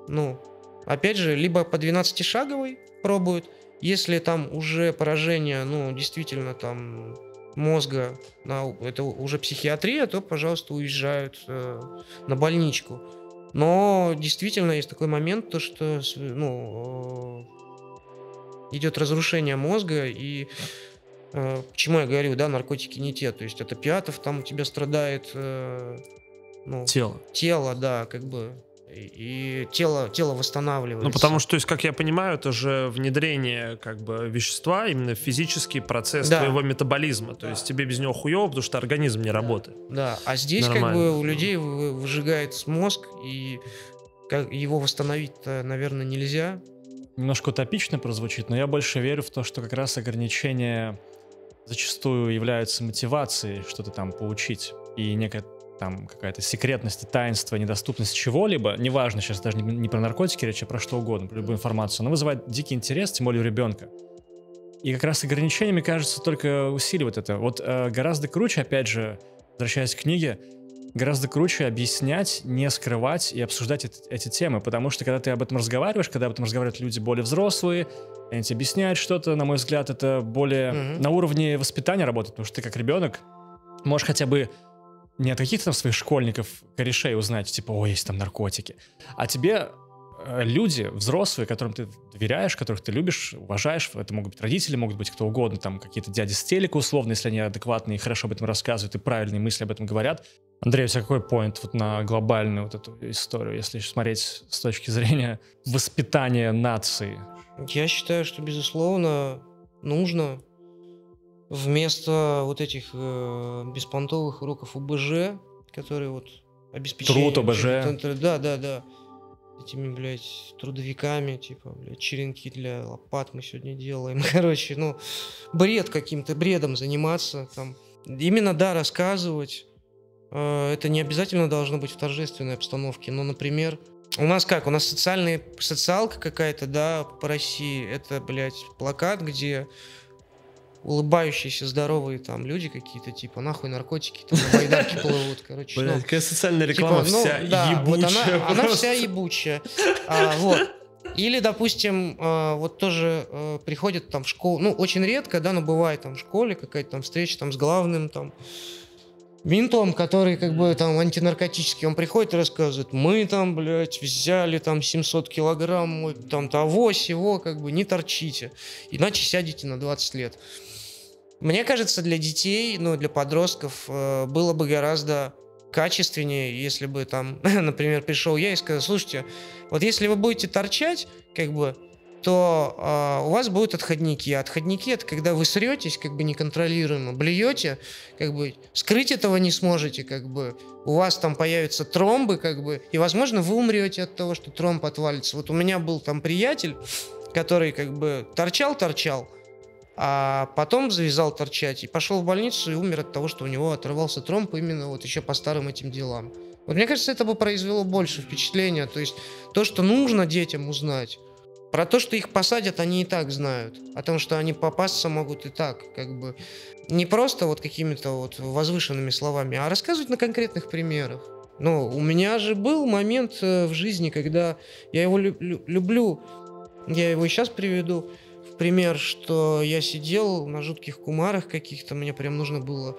Ну, опять же, либо по двенадцатишаговой пробуют, если там уже поражение, ну, действительно там мозга, на, это уже психиатрия, то, пожалуйста, уезжают э, на больничку. Но действительно есть такой момент, то что, ну, э, идет разрушение мозга, и э, почему я говорю, да, наркотики не те, то есть от опиатов там у тебя страдает э, ну, тело. Тело, да, как бы. И тело, тело восстанавливается. Ну, потому что, то есть, как я понимаю, это же внедрение как бы вещества, именно физический процесс да. твоего метаболизма. То есть тебе без него хуёво, потому что организм не работает. Да, а здесь Нормально. как бы у людей выжигается мозг, и как его восстановить-то, наверное, нельзя. Немножко утопично прозвучит, но я больше верю в то, что как раз ограничения зачастую являются мотивацией что-то там поучить. И некая там какая-то секретность, таинство, недоступность чего-либо, неважно, сейчас даже не, не про наркотики речь, а про что угодно, про любую информацию, она вызывает дикий интерес, тем более у ребенка. И как раз ограничения, мне кажется, только усиливают это. Вот э, гораздо круче, опять же, возвращаясь к книге, гораздо круче объяснять, не скрывать и обсуждать эти, эти темы, потому что когда ты об этом разговариваешь, когда об этом разговаривают люди более взрослые, они тебе объясняют что-то, на мой взгляд, это более mm-hmm. на уровне воспитания работает, потому что ты как ребенок можешь хотя бы не от каких-то там своих школьников, корешей узнать, типа, о, есть там наркотики, а тебе э, люди, взрослые, которым ты доверяешь, которых ты любишь, уважаешь, это могут быть родители, могут быть кто угодно, там какие-то дяди с телека условно, если они адекватные и хорошо об этом рассказывают и правильные мысли об этом говорят. Андрей, у тебя какой поинт вот на глобальную вот эту историю, если смотреть с точки зрения воспитания нации? Я считаю, что, безусловно, нужно вместо вот этих э, беспонтовых уроков ОБЖ, которые вот обеспечивают... Труд ОБЖ. Да, да, да. Этими, блядь, трудовиками, типа, блядь, черенки для лопат мы сегодня делаем. Короче, ну, бред каким-то, бредом заниматься. Там. Именно, да, рассказывать. Э, это не обязательно должно быть в торжественной обстановке. Но, например, у нас как? У нас социальная социалка какая-то, да, по России. Это, блядь, плакат, где... улыбающиеся, здоровые там люди какие-то, типа, нахуй наркотики, там на байдарке плывут, короче. Блин, ну, какая социальная реклама типа, вся ну, да, ебучая. Вот она, она вся ебучая. А, вот. Или, допустим, а, вот тоже а, приходят там в школу, ну, очень редко, да, но бывает там в школе какая-то там встреча там с главным там ментом, который как бы там антинаркотический, он приходит и рассказывает, мы там, блядь, взяли там семьсот килограмм, там того, сего, как бы не торчите, иначе сядете на двадцать лет. Мне кажется, для детей, ну, для подростков э, было бы гораздо качественнее, если бы там, например, пришел я и сказал, слушайте, вот если вы будете торчать, как бы, то э, у вас будут отходники. А отходники — это когда вы сретесь, как бы неконтролируемо, блюете, как бы, скрыть этого не сможете, как бы, у вас там появятся тромбы, как бы, и, возможно, вы умрете от того, что тромб отвалится. Вот у меня был там приятель, который, как бы, торчал-торчал, а потом завязал торчать и пошел в больницу и умер от того, что у него оторвался тромб именно вот еще по старым этим делам. Вот мне кажется, это бы произвело больше впечатления. То есть то, что нужно детям узнать. Про то, что их посадят, они и так знают. О том, что они попасться могут и так. Как бы не просто вот какими-то вот возвышенными словами, а рассказывать на конкретных примерах. Ну, у меня же был момент в жизни, когда я его лю- люблю, я его и сейчас приведу. Пример, что я сидел на жутких кумарах каких-то, мне прям нужно было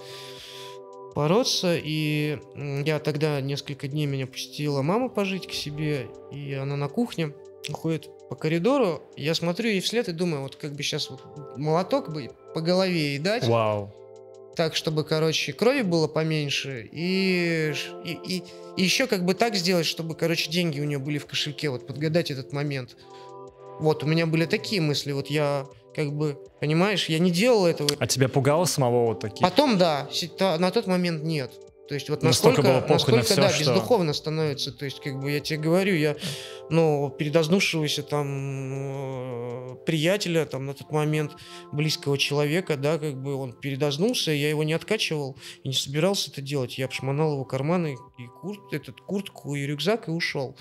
бороться, и я тогда несколько дней меня пустила мама пожить к себе, и она на кухне ходит по коридору, я смотрю ей вслед и думаю, вот как бы сейчас вот молоток бы по голове ей дать. Вау. Так, чтобы, короче, крови было поменьше, и, и, и, и еще как бы так сделать, чтобы, короче, деньги у нее были в кошельке, вот подгадать этот момент. Вот, у меня были такие мысли, вот я, как бы, понимаешь, я не делал этого. А тебя пугало самого вот такие? Потом, да, на тот момент нет. То есть вот настолько, насколько, насколько на все, да, что... бездуховно становится. То есть, как бы, я тебе говорю, я, ну, передознувшегося там э, приятеля, там, на тот момент близкого человека, да, как бы, он передознулся, я его не откачивал и не собирался это делать. Я обшмонал его карманы, и курт, этот, куртку, и рюкзак, и ушел.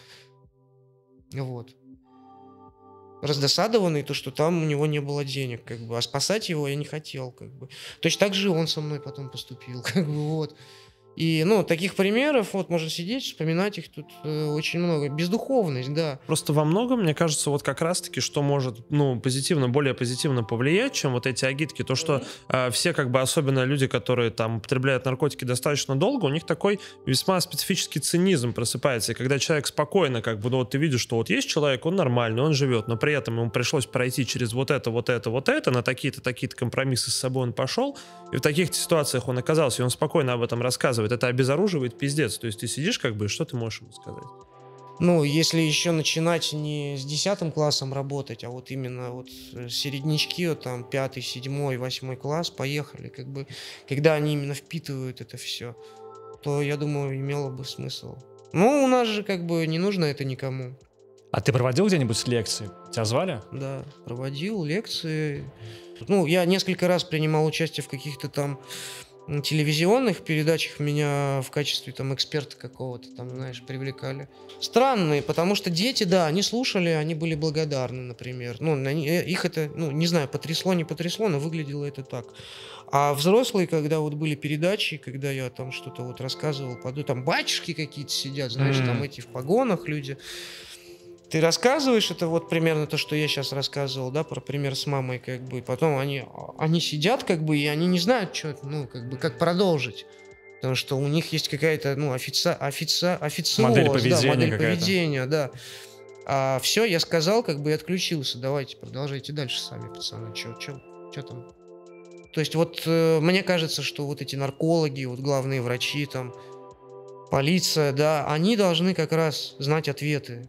Вот. Раздосадованный, то, что там у него не было денег, как бы, а спасать его я не хотел, как бы. Точно так же он со мной потом поступил, как бы, вот. И, ну, таких примеров, вот, можно сидеть, вспоминать их тут э, очень много. Бездуховность, да. Просто во многом, мне кажется, вот как раз-таки, что может, ну, позитивно, более позитивно повлиять, чем вот эти агитки, то, что э, все, как бы, особенно люди, которые там употребляют наркотики достаточно долго, у них такой весьма специфический цинизм просыпается. И когда человек спокойно, как бы, ну, вот ты видишь, что вот есть человек, он нормальный, он живет, но при этом ему пришлось пройти через вот это, вот это, вот это, на такие-то, такие-то компромиссы с собой он пошел, и в таких ситуациях он оказался, и он спокойно об этом рассказывает. Это обезоруживает пиздец. То есть ты сидишь, как бы, что ты можешь ему сказать? Ну, если еще начинать не с десятым классом работать, а вот именно вот середнячки, вот там пятый, седьмой, восьмой класс, поехали, как бы, когда они именно впитывают это все, то, я думаю, имело бы смысл. Ну, у нас же, как бы, не нужно это никому. А ты проводил где-нибудь лекции? Тебя звали? Да, проводил лекции. Ну, я несколько раз принимал участие в каких-то там телевизионных передачах, меня в качестве там эксперта какого-то там, знаешь, привлекали. Странные, потому что дети, да, они слушали, они были благодарны, например. Ну, они, их это, ну, не знаю, потрясло, не потрясло, но выглядело это так. А взрослые, когда вот были передачи, когда я там что-то вот рассказывал, там батюшки какие-то сидят, знаешь, mm-hmm. там эти в погонах люди. Ты рассказываешь, это вот примерно то, что я сейчас рассказывал, да, про пример с мамой, как бы, и потом они, они сидят, как бы, и они не знают, что, ну, как бы, как продолжить. Потому что у них есть какая-то, ну, офици... офици... официоз, модель поведения, да, модель какая-то. поведения, да. А все, я сказал, как бы, и отключился. Давайте, продолжайте дальше сами, пацаны. Че, че, че там? То есть вот э, мне кажется, что вот эти наркологи, вот главные врачи, там, полиция, да, они должны как раз знать ответы.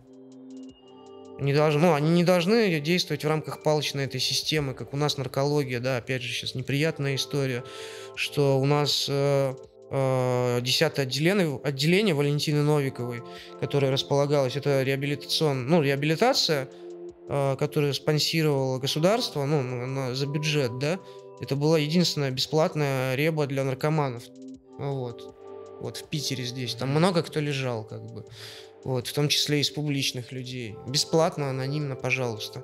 Не должны, ну, они не должны действовать в рамках палочной этой системы, как у нас наркология, да, опять же, сейчас неприятная история, что у нас э, э, десятое отделение, отделение Валентины Новиковой, которое располагалось, это реабилитационная, ну, реабилитация, э, которую спонсировало государство, ну, на, за бюджет, да, это была единственная бесплатная реба для наркоманов, вот, вот в Питере здесь, там много кто лежал, как бы. Вот, в том числе из публичных людей. Бесплатно, анонимно, пожалуйста.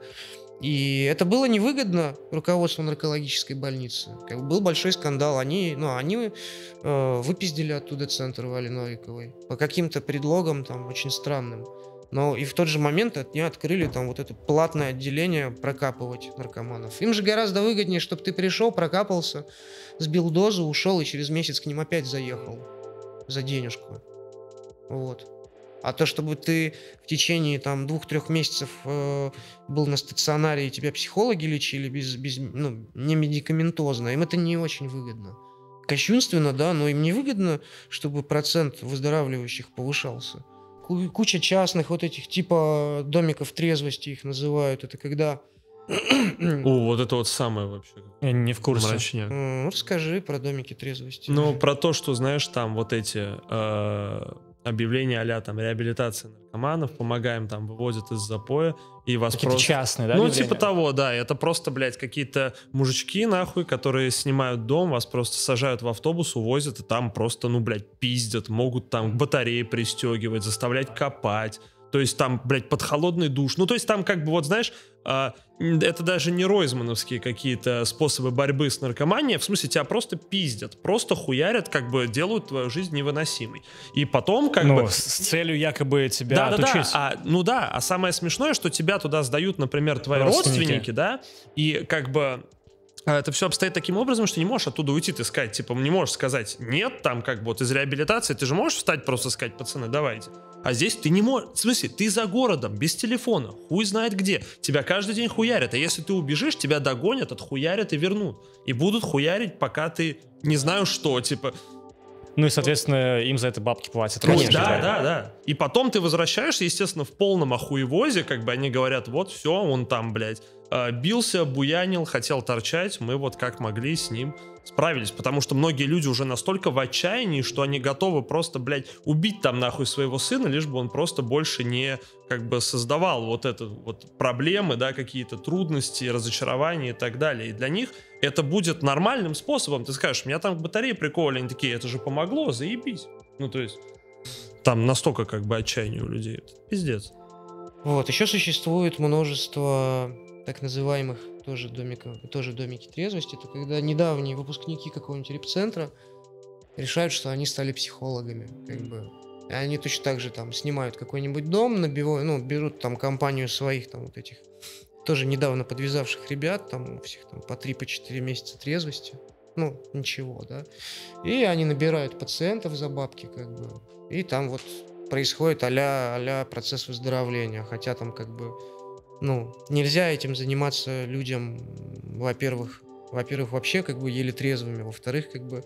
И это было невыгодно руководству наркологической больницы. Как бы был большой скандал. Они, ну, они э, выпиздили оттуда центр Вали Новиковой. По каким-то предлогам там очень странным. Но и в тот же момент от нее открыли там вот это платное отделение прокапывать наркоманов. Им же гораздо выгоднее, чтобы ты пришел, прокапался, сбил дозу, ушел и через месяц к ним опять заехал за денежку. Вот. А то, чтобы ты в течение там двух-трех месяцев э, был на стационаре и тебя психологи лечили без, без, ну, не медикаментозно, им это не очень выгодно. Кощунственно, да, но им не выгодно, чтобы процент выздоравливающих повышался. Куча частных вот этих типа домиков трезвости их называют. Это когда... О, вот это вот самое вообще. Я не в курсе. Мрачняк. Ну, расскажи про домики трезвости. Ну, про то, что, знаешь, там вот эти... Э- объявления а-ля там реабилитация наркоманов, помогаем там, выводят из запоя, и вас какие-то просто... частные, да, ну, объявления? Типа того, да, это просто, блядь, какие-то мужички, нахуй, которые снимают дом, вас просто сажают в автобус, увозят, и там просто, ну, блядь, пиздят, могут там батареи пристегивать, заставлять копать, то есть там, блядь, под холодный душ, ну, то есть там как бы, вот, знаешь, э, это даже не ройзмановские какие-то способы борьбы с наркоманией, в смысле, тебя просто пиздят, просто хуярят, как бы делают твою жизнь невыносимой. И потом, как ну, бы... с целью якобы тебя да, отучить. Да, да. А, ну да, а самое смешное, что тебя туда сдают, например, твои родственники, родственники, да, и как бы... Это все обстоит таким образом, что не можешь оттуда уйти, ты сказать, типа, не можешь сказать нет, там, как бы, вот из реабилитации, ты же можешь встать просто сказать, пацаны, давайте. А здесь ты не можешь, в смысле, ты за городом, без телефона, хуй знает где, тебя каждый день хуярят, а если ты убежишь, тебя догонят, отхуярят и вернут. И будут хуярить, пока ты не знаю что, типа... Ну и, соответственно, им за это бабки платят. Ну, да, да, да. И потом ты возвращаешься, естественно, в полном охуевозе, как бы они говорят, вот все, он там, блядь, бился, буянил, хотел торчать, мы вот как могли с ним справились, потому что многие люди уже настолько в отчаянии, что они готовы просто, блядь, убить там нахуй своего сына, лишь бы он просто больше не, как бы, создавал вот это вот проблемы, да, какие-то трудности, разочарования и так далее. И для них это будет нормальным способом. Ты скажешь, меня там к батарее приковали, они такие, это же помогло, заебись. Ну, то есть, там настолько, как бы, отчаяние у людей. Это пиздец. Вот, еще существует множество так называемых тоже домиков, тоже домики трезвости. Это когда недавние выпускники какого-нибудь репцентра решают, что они стали психологами, как бы. И они точно так же там снимают какой-нибудь дом, набивают, ну, берут там компанию своих там вот этих тоже недавно подвязавших ребят, там у всех там по три, по четыре месяца трезвости. Ну, ничего, да. И они набирают пациентов за бабки, как бы. И там вот происходит а-ля, а-ля процесс выздоровления. Хотя там как бы, ну, нельзя этим заниматься людям, во-первых, во-первых, вообще как бы еле трезвыми, во-вторых, как бы,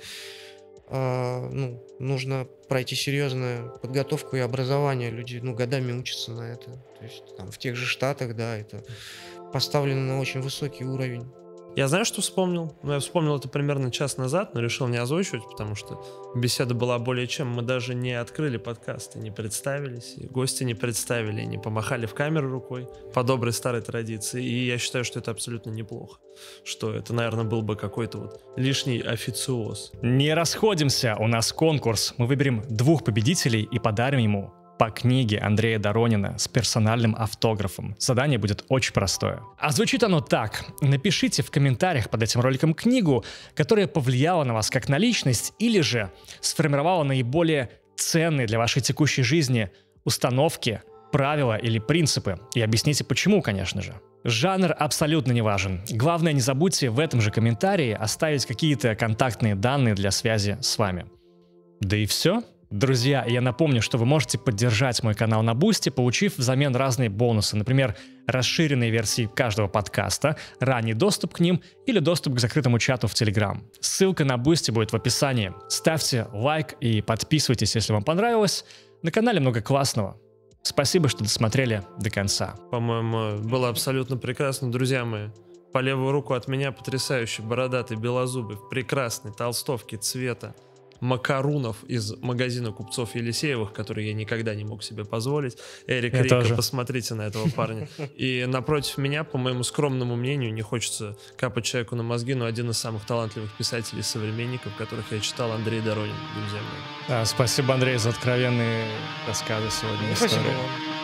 э, ну, нужно пройти серьезную подготовку и образование. Люди, ну, годами учатся на это. То есть там в тех же Штатах, да, это поставлено на очень высокий уровень. Я знаю, что вспомнил. Ну, я вспомнил это примерно час назад, но решил не озвучивать, потому что беседа была более чем. Мы даже не открыли подкасты, не представились, и гости не представили, не помахали в камеру рукой по доброй старой традиции. И я считаю, что это абсолютно неплохо. Что это, наверное, был бы какой-то вот лишний официоз. Не расходимся, у нас конкурс. Мы выберем двух победителей и подарим ему по книге Андрея Доронина с персональным автографом. Задание будет очень простое. А звучит оно так. Напишите в комментариях под этим роликом книгу, которая повлияла на вас как на личность или же сформировала наиболее ценные для вашей текущей жизни установки, правила или принципы. И объясните почему, конечно же. Жанр абсолютно не важен. Главное, не забудьте в этом же комментарии оставить какие-то контактные данные для связи с вами. Да и все. Друзья, я напомню, что вы можете поддержать мой канал на Бусти, получив взамен разные бонусы, например, расширенные версии каждого подкаста, ранний доступ к ним или доступ к закрытому чату в Telegram. Ссылка на Бусти будет в описании. Ставьте лайк и подписывайтесь, если вам понравилось. На канале много классного. Спасибо, что досмотрели до конца. По-моему, было абсолютно прекрасно, друзья мои. По левую руку от меня потрясающий бородатый белозубый в прекрасной толстовке цвета макарунов из магазина купцов Елисеевых, которые я никогда не мог себе позволить. Эрик я Рика, тоже. Посмотрите на этого парня. И напротив меня, по моему скромному мнению, не хочется капать человеку на мозги, но один из самых талантливых писателей-современников, которых я читал, Андрей Доронин, друзья мои. Да, спасибо, Андрей, за откровенные рассказы сегодня. Спасибо вам.